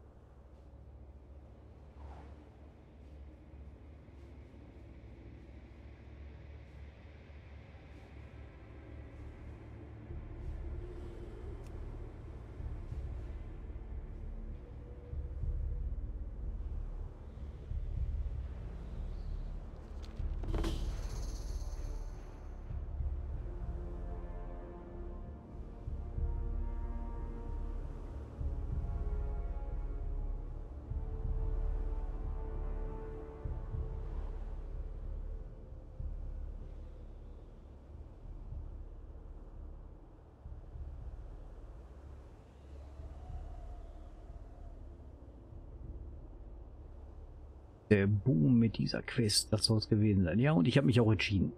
Der Boom mit dieser Quest, das soll es gewesen sein. Ja, und ich habe mich auch entschieden.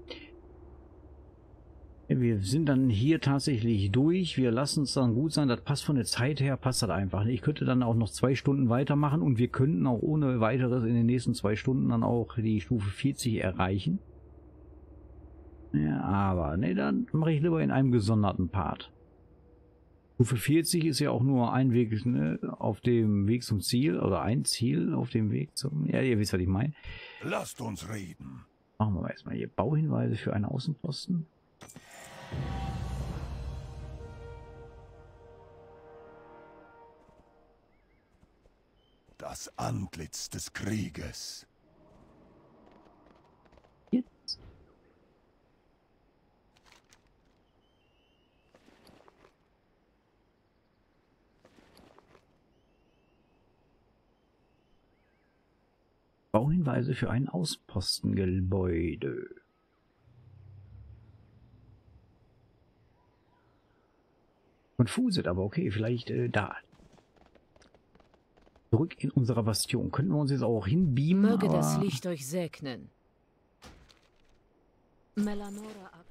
Wir sind dann hier tatsächlich durch. Wir lassen es dann gut sein. Das passt von der Zeit her, passt das einfach. Ich könnte dann auch noch 2 Stunden weitermachen und wir könnten auch ohne weiteres in den nächsten 2 Stunden dann auch die Stufe 40 erreichen. Ja, aber ne, dann mache ich lieber in einem gesonderten Part. Stufe 40 ist ja auch nur ein Weg, ne, auf dem Weg zum Ziel, oder ein Ziel auf dem Weg zum... Ja, ihr wisst, was ich meine. Lasst uns reden. Machen wir erstmal hier Bauhinweise für einen Außenposten. Das Antlitz des Krieges. Jetzt. Bauhinweise für ein Außenpostengebäude. Konfuset, aber okay, vielleicht da. Zurück in unserer Bastion. Könnten wir uns jetzt auch hinbeamen? Möge das Licht euch segnen. Melanora AK.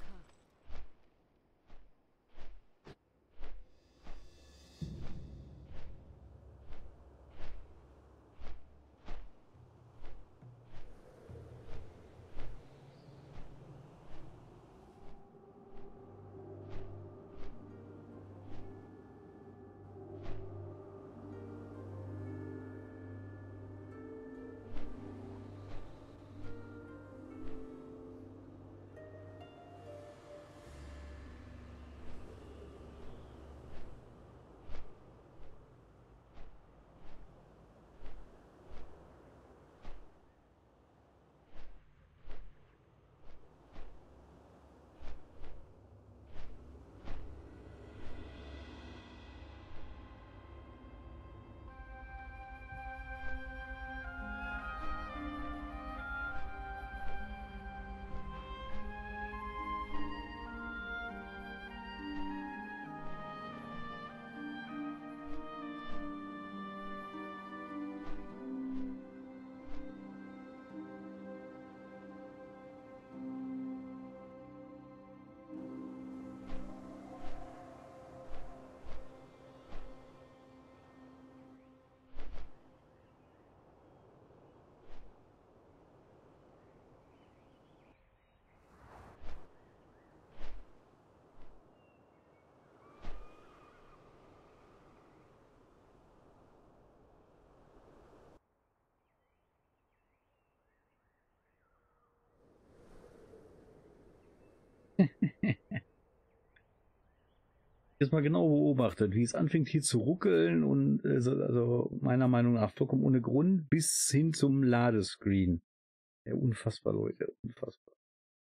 Jetzt mal genau beobachtet, wie es anfängt hier zu ruckeln und also meiner Meinung nach vollkommen ohne Grund bis hin zum Ladescreen. Ja, unfassbar, Leute, unfassbar.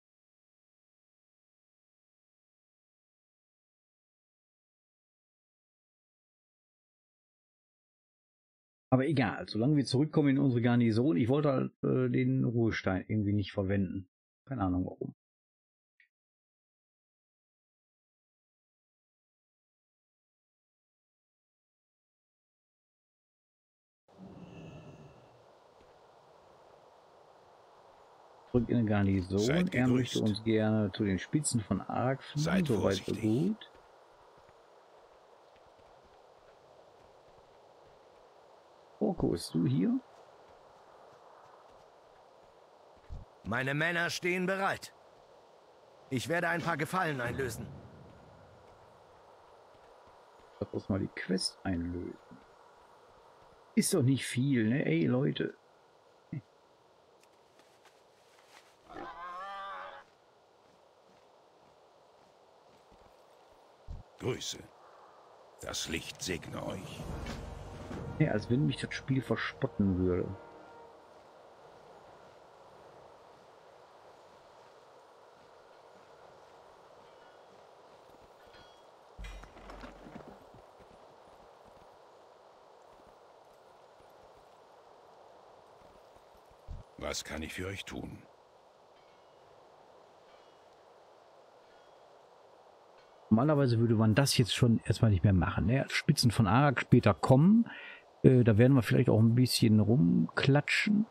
Aber egal, solange wir zurückkommen in unsere Garnison, ich wollte halt den Ruhestein irgendwie nicht verwenden. Keine Ahnung warum. Zurück in die Garnison. Er möchte uns gerne zu den Spitzen von Ark fliegen. Soweit so gut. Orko, bist du hier? Meine Männer stehen bereit. Ich werde ein paar Gefallen einlösen. Das muss mal die Quest einlösen. Ist doch nicht viel, ne? Ey, Leute. Grüße. Das Licht segne euch. Ja, als wenn mich das Spiel verspotten würde. Was kann ich für euch tun? Normalerweise würde man das jetzt schon erstmal nicht mehr machen. Ne? Spitzen von Arak später kommen. Da werden wir vielleicht auch ein bisschen rumklatschen.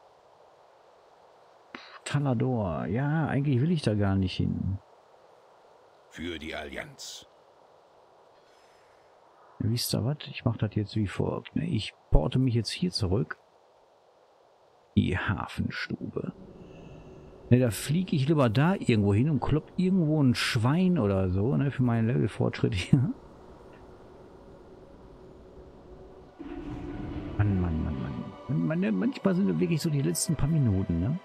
Talador. Ja, eigentlich will ich da gar nicht hin. Für die Allianz. Wisst ihr was? Ich mache das jetzt wie folgt. Ne? Ich porte mich jetzt hier zurück. Die Hafenstube. Ne, da fliege ich lieber da irgendwo hin und klopp irgendwo ein Schwein oder so, ne, für meinen Levelfortschritt hier. Mann. Manchmal sind das wirklich so die letzten paar Minuten, ne?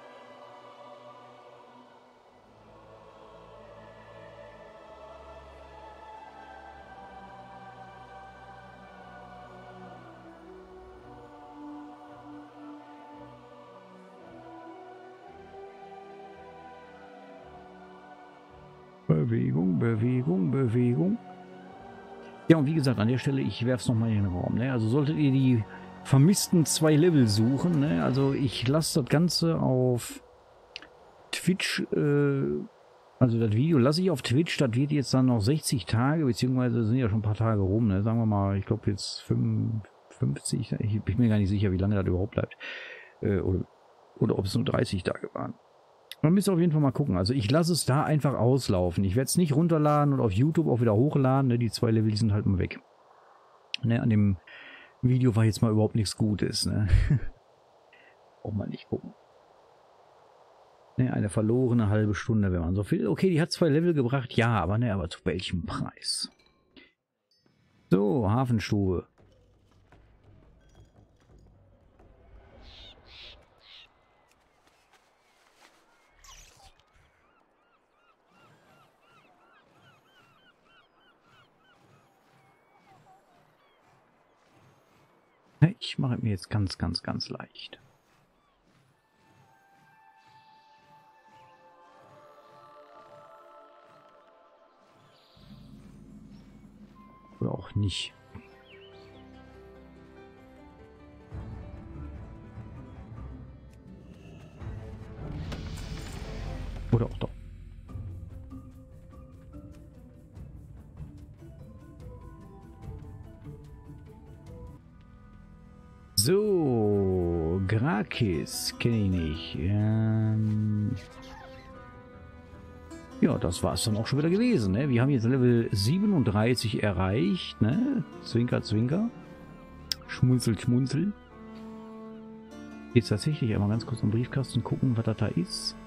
Bewegung. Ja, und wie gesagt, an der Stelle, ich werfe es nochmal in den Raum. Ne? Also solltet ihr die vermissten 2 Level suchen, ne? Also ich lasse das Ganze auf Twitch, also das Video lasse ich auf Twitch, das wird jetzt dann noch 60 Tage, beziehungsweise sind ja schon ein paar Tage rum, ne? Sagen wir mal, ich glaube jetzt 55, ich bin mir gar nicht sicher, wie lange das überhaupt bleibt. Oder ob es nur 30 Tage waren. Man müsste auf jeden Fall mal gucken. Also ich lasse es da einfach auslaufen. Ich werde es nicht runterladen und auf YouTube auch wieder hochladen. Ne? Die 2 Level die sind halt mal weg. Ne? An dem Video war jetzt mal überhaupt nichts Gutes. Ne? Auch mal nicht gucken. Ne? Eine verlorene halbe Stunde, wenn man so viel... Okay, die hat 2 Level gebracht. Ja, aber ne, aber zu welchem Preis? So, Hafenstube. Ich mache es mir jetzt ganz leicht. Oder auch nicht. Oder auch doch. So, Grakis kenne ich nicht. Ja, das war es dann auch schon wieder gewesen. Ne? Wir haben jetzt Level 37 erreicht. Ne? Zwinker, zwinker. Schmunzel, schmunzel. Jetzt tatsächlich einmal ganz kurz im Briefkasten gucken, was das da ist.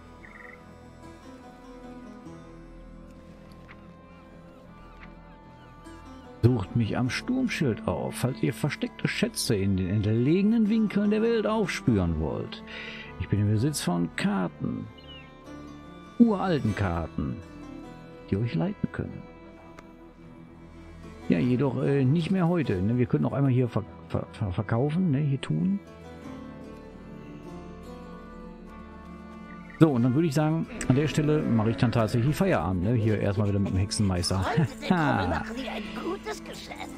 Sucht mich am Sturmschild auf, falls ihr versteckte Schätze in den entlegenen Winkeln der Welt aufspüren wollt. Ich bin im Besitz von Karten. Uralten Karten, die euch leiten können. Ja, jedoch nicht mehr heute. Ne? Wir können auch einmal hier verkaufen, ne? Hier tun. So, und dann würde ich sagen, an der Stelle mache ich dann tatsächlich Feierabend. Ne? Hier erstmal wieder mit dem Hexenmeister. Machen wir ein gutes Geschäft.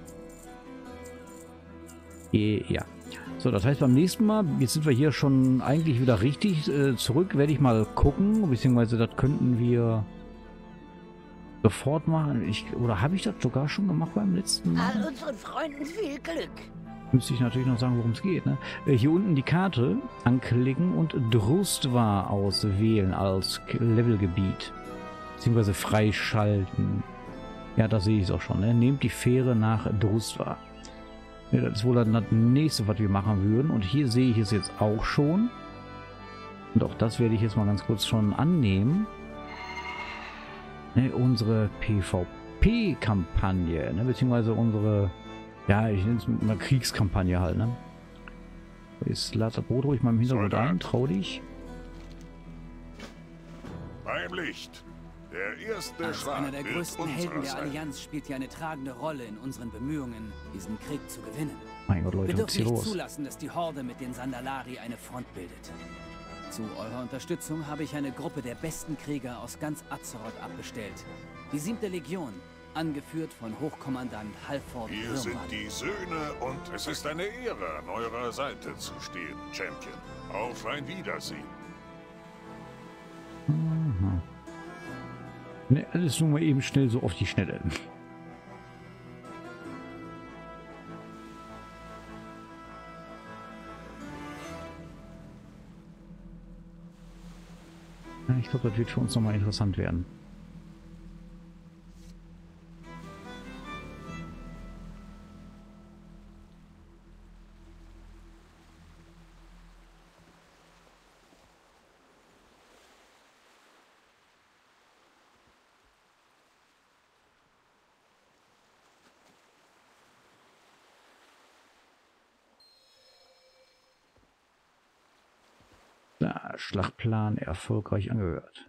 Ja. So, das heißt beim nächsten Mal, jetzt sind wir hier schon eigentlich wieder richtig zurück, werde ich mal gucken, beziehungsweise das könnten wir sofort machen. Oder habe ich das sogar schon gemacht beim letzten Mal? All unseren Freunden viel Glück. Müsste ich natürlich noch sagen, worum es geht. Ne? Hier unten die Karte anklicken und Drustvar auswählen als Levelgebiet. Beziehungsweise freischalten. Ja, da sehe ich es auch schon. Ne? Nehmt die Fähre nach Drustvar. Ja, das ist wohl dann das nächste, was wir machen würden. Und hier sehe ich es jetzt auch schon. Und auch das werde ich jetzt mal ganz kurz schon annehmen. Ne? Unsere PvP EP-Kampagne, ne? Beziehungsweise unsere, ja, ich nenne es mal Kriegskampagne halt, ne? Ist Lazar Brot ruhig mal im Hintergrund ein, trau dich. Beim Licht. Der erste Als Schlag einer der größten Helden der sein. Allianz spielt ihr eine tragende Rolle in unseren Bemühungen, diesen Krieg zu gewinnen. Mein Gott, Leute, Wir was ist dürfen hier nicht los? zulassen, dass die Horde mit den Sandalari eine Front bildet. Zu eurer Unterstützung habe ich eine Gruppe der besten Krieger aus ganz Azeroth abbestellt. Die 7. Legion, angeführt von Hochkommandant Halford Wir Irmrad. sind die Söhne und es ist eine Ehre, an eurer Seite zu stehen, Champion. Auf ein Wiedersehen. Mhm. Ne, alles nur mal eben schnell so auf die Schnelle. Ja, ich glaube, das wird für uns nochmal interessant werden. Da, Schlachtplan erfolgreich angehört.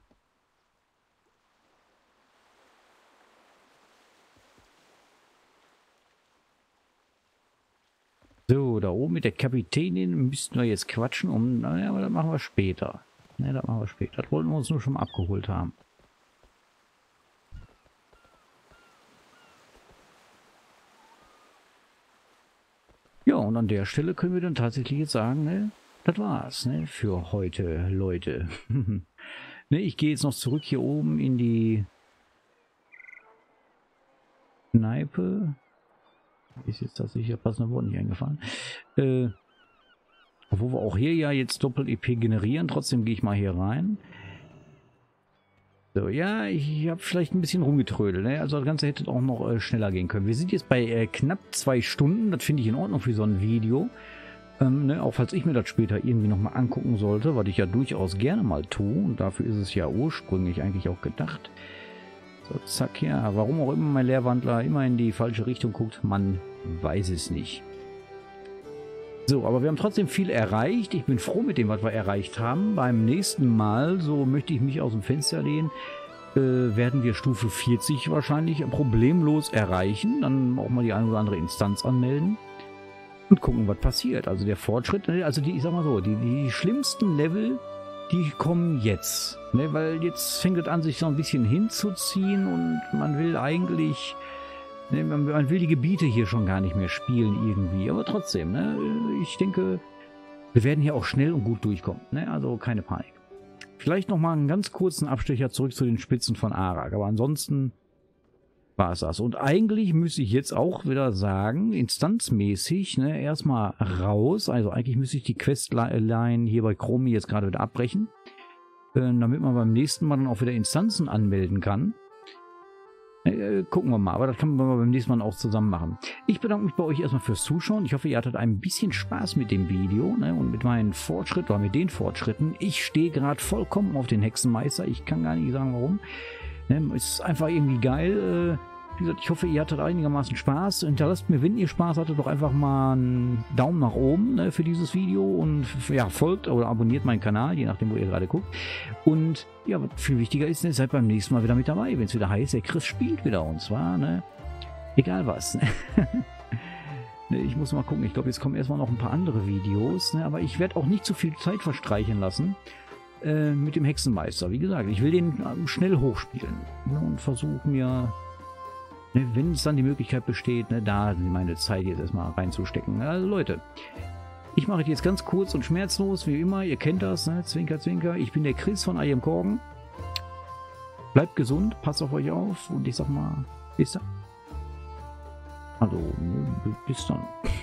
So, da oben mit der Kapitänin müssten wir jetzt quatschen, naja, aber das machen wir später. Ne, das machen wir später. Das wollten wir uns nur schon mal abgeholt haben. Ja, und an der Stelle können wir dann tatsächlich jetzt sagen, ne, das war's, ne, für heute, Leute. Ne, ich gehe jetzt noch zurück hier oben in die Kneipe. Ist jetzt tatsächlich der passende Wort nicht eingefallen. Wo wir auch hier ja jetzt Doppel-EP generieren. Trotzdem gehe ich mal hier rein. So, ja, ich habe vielleicht ein bisschen rumgetrödelt. Ne? Also das Ganze hätte auch noch schneller gehen können. Wir sind jetzt bei knapp 2 Stunden. Das finde ich in Ordnung für so ein Video. Ne, auch falls ich mir das später irgendwie nochmal angucken sollte, was ich ja durchaus gerne mal tue. Und dafür ist es ja ursprünglich eigentlich auch gedacht. So, zack, ja. Warum auch immer mein Lehrwandler immer in die falsche Richtung guckt, man weiß es nicht. So, aber wir haben trotzdem viel erreicht. Ich bin froh mit dem, was wir erreicht haben. Beim nächsten Mal, so möchte ich mich aus dem Fenster lehnen, werden wir Stufe 40 wahrscheinlich problemlos erreichen. Dann auch mal die eine oder andere Instanz anmelden. Und gucken, was passiert. Also der Fortschritt, also ich sag mal so, die schlimmsten Level, die kommen jetzt. Ne? Weil jetzt fängt es an, sich so ein bisschen hinzuziehen und man will eigentlich, ne, man will die Gebiete hier schon gar nicht mehr spielen irgendwie. Aber trotzdem, ne, ich denke, wir werden hier auch schnell und gut durchkommen. Ne? Also keine Panik. Vielleicht nochmal einen ganz kurzen Abstecher zurück zu den Spitzen von Arak. Aber ansonsten war es das. Und eigentlich müsste ich jetzt auch wieder sagen, instanzmäßig, ne, erstmal raus. Also eigentlich müsste ich die Questline hier bei Chromie jetzt gerade wieder abbrechen. Damit man beim nächsten Mal dann auch wieder Instanzen anmelden kann. Gucken wir mal, aber das kann man beim nächsten Mal auch zusammen machen. Ich bedanke mich bei euch erstmal fürs Zuschauen. Ich hoffe, ihr hattet ein bisschen Spaß mit dem Video, ne, und mit meinen Fortschritten oder mit den Fortschritten. Ich stehe gerade vollkommen auf den Hexenmeister. Ich kann gar nicht sagen, warum. Ne, ist einfach irgendwie geil. Wie gesagt, ich hoffe, ihr hattet einigermaßen Spaß. Hinterlasst mir, wenn ihr Spaß hattet, doch einfach mal einen Daumen nach oben, ne, für dieses Video und ja, folgt oder abonniert meinen Kanal, je nachdem, wo ihr gerade guckt. Und ja, was viel wichtiger ist, ne, seid beim nächsten Mal wieder mit dabei, wenn es wieder heißt, der Chris spielt wieder und zwar, ne, egal was. Ne. Ich muss mal gucken, ich glaube, jetzt kommen erstmal noch ein paar andere Videos, ne, aber ich werde auch nicht zu viel Zeit verstreichen lassen mit dem Hexenmeister. Wie gesagt, ich will den schnell hochspielen, ne, und versuche mir, ne, wenn es dann die Möglichkeit besteht, ne, da meine Zeit jetzt erstmal reinzustecken. Also Leute, ich mache es jetzt ganz kurz und schmerzlos, wie immer. Ihr kennt das, ne? Zwinker, zwinker. Ich bin der Chris von I Am Korgen. Bleibt gesund, passt auf euch auf und ich sag mal, bis dann. Also, bis dann.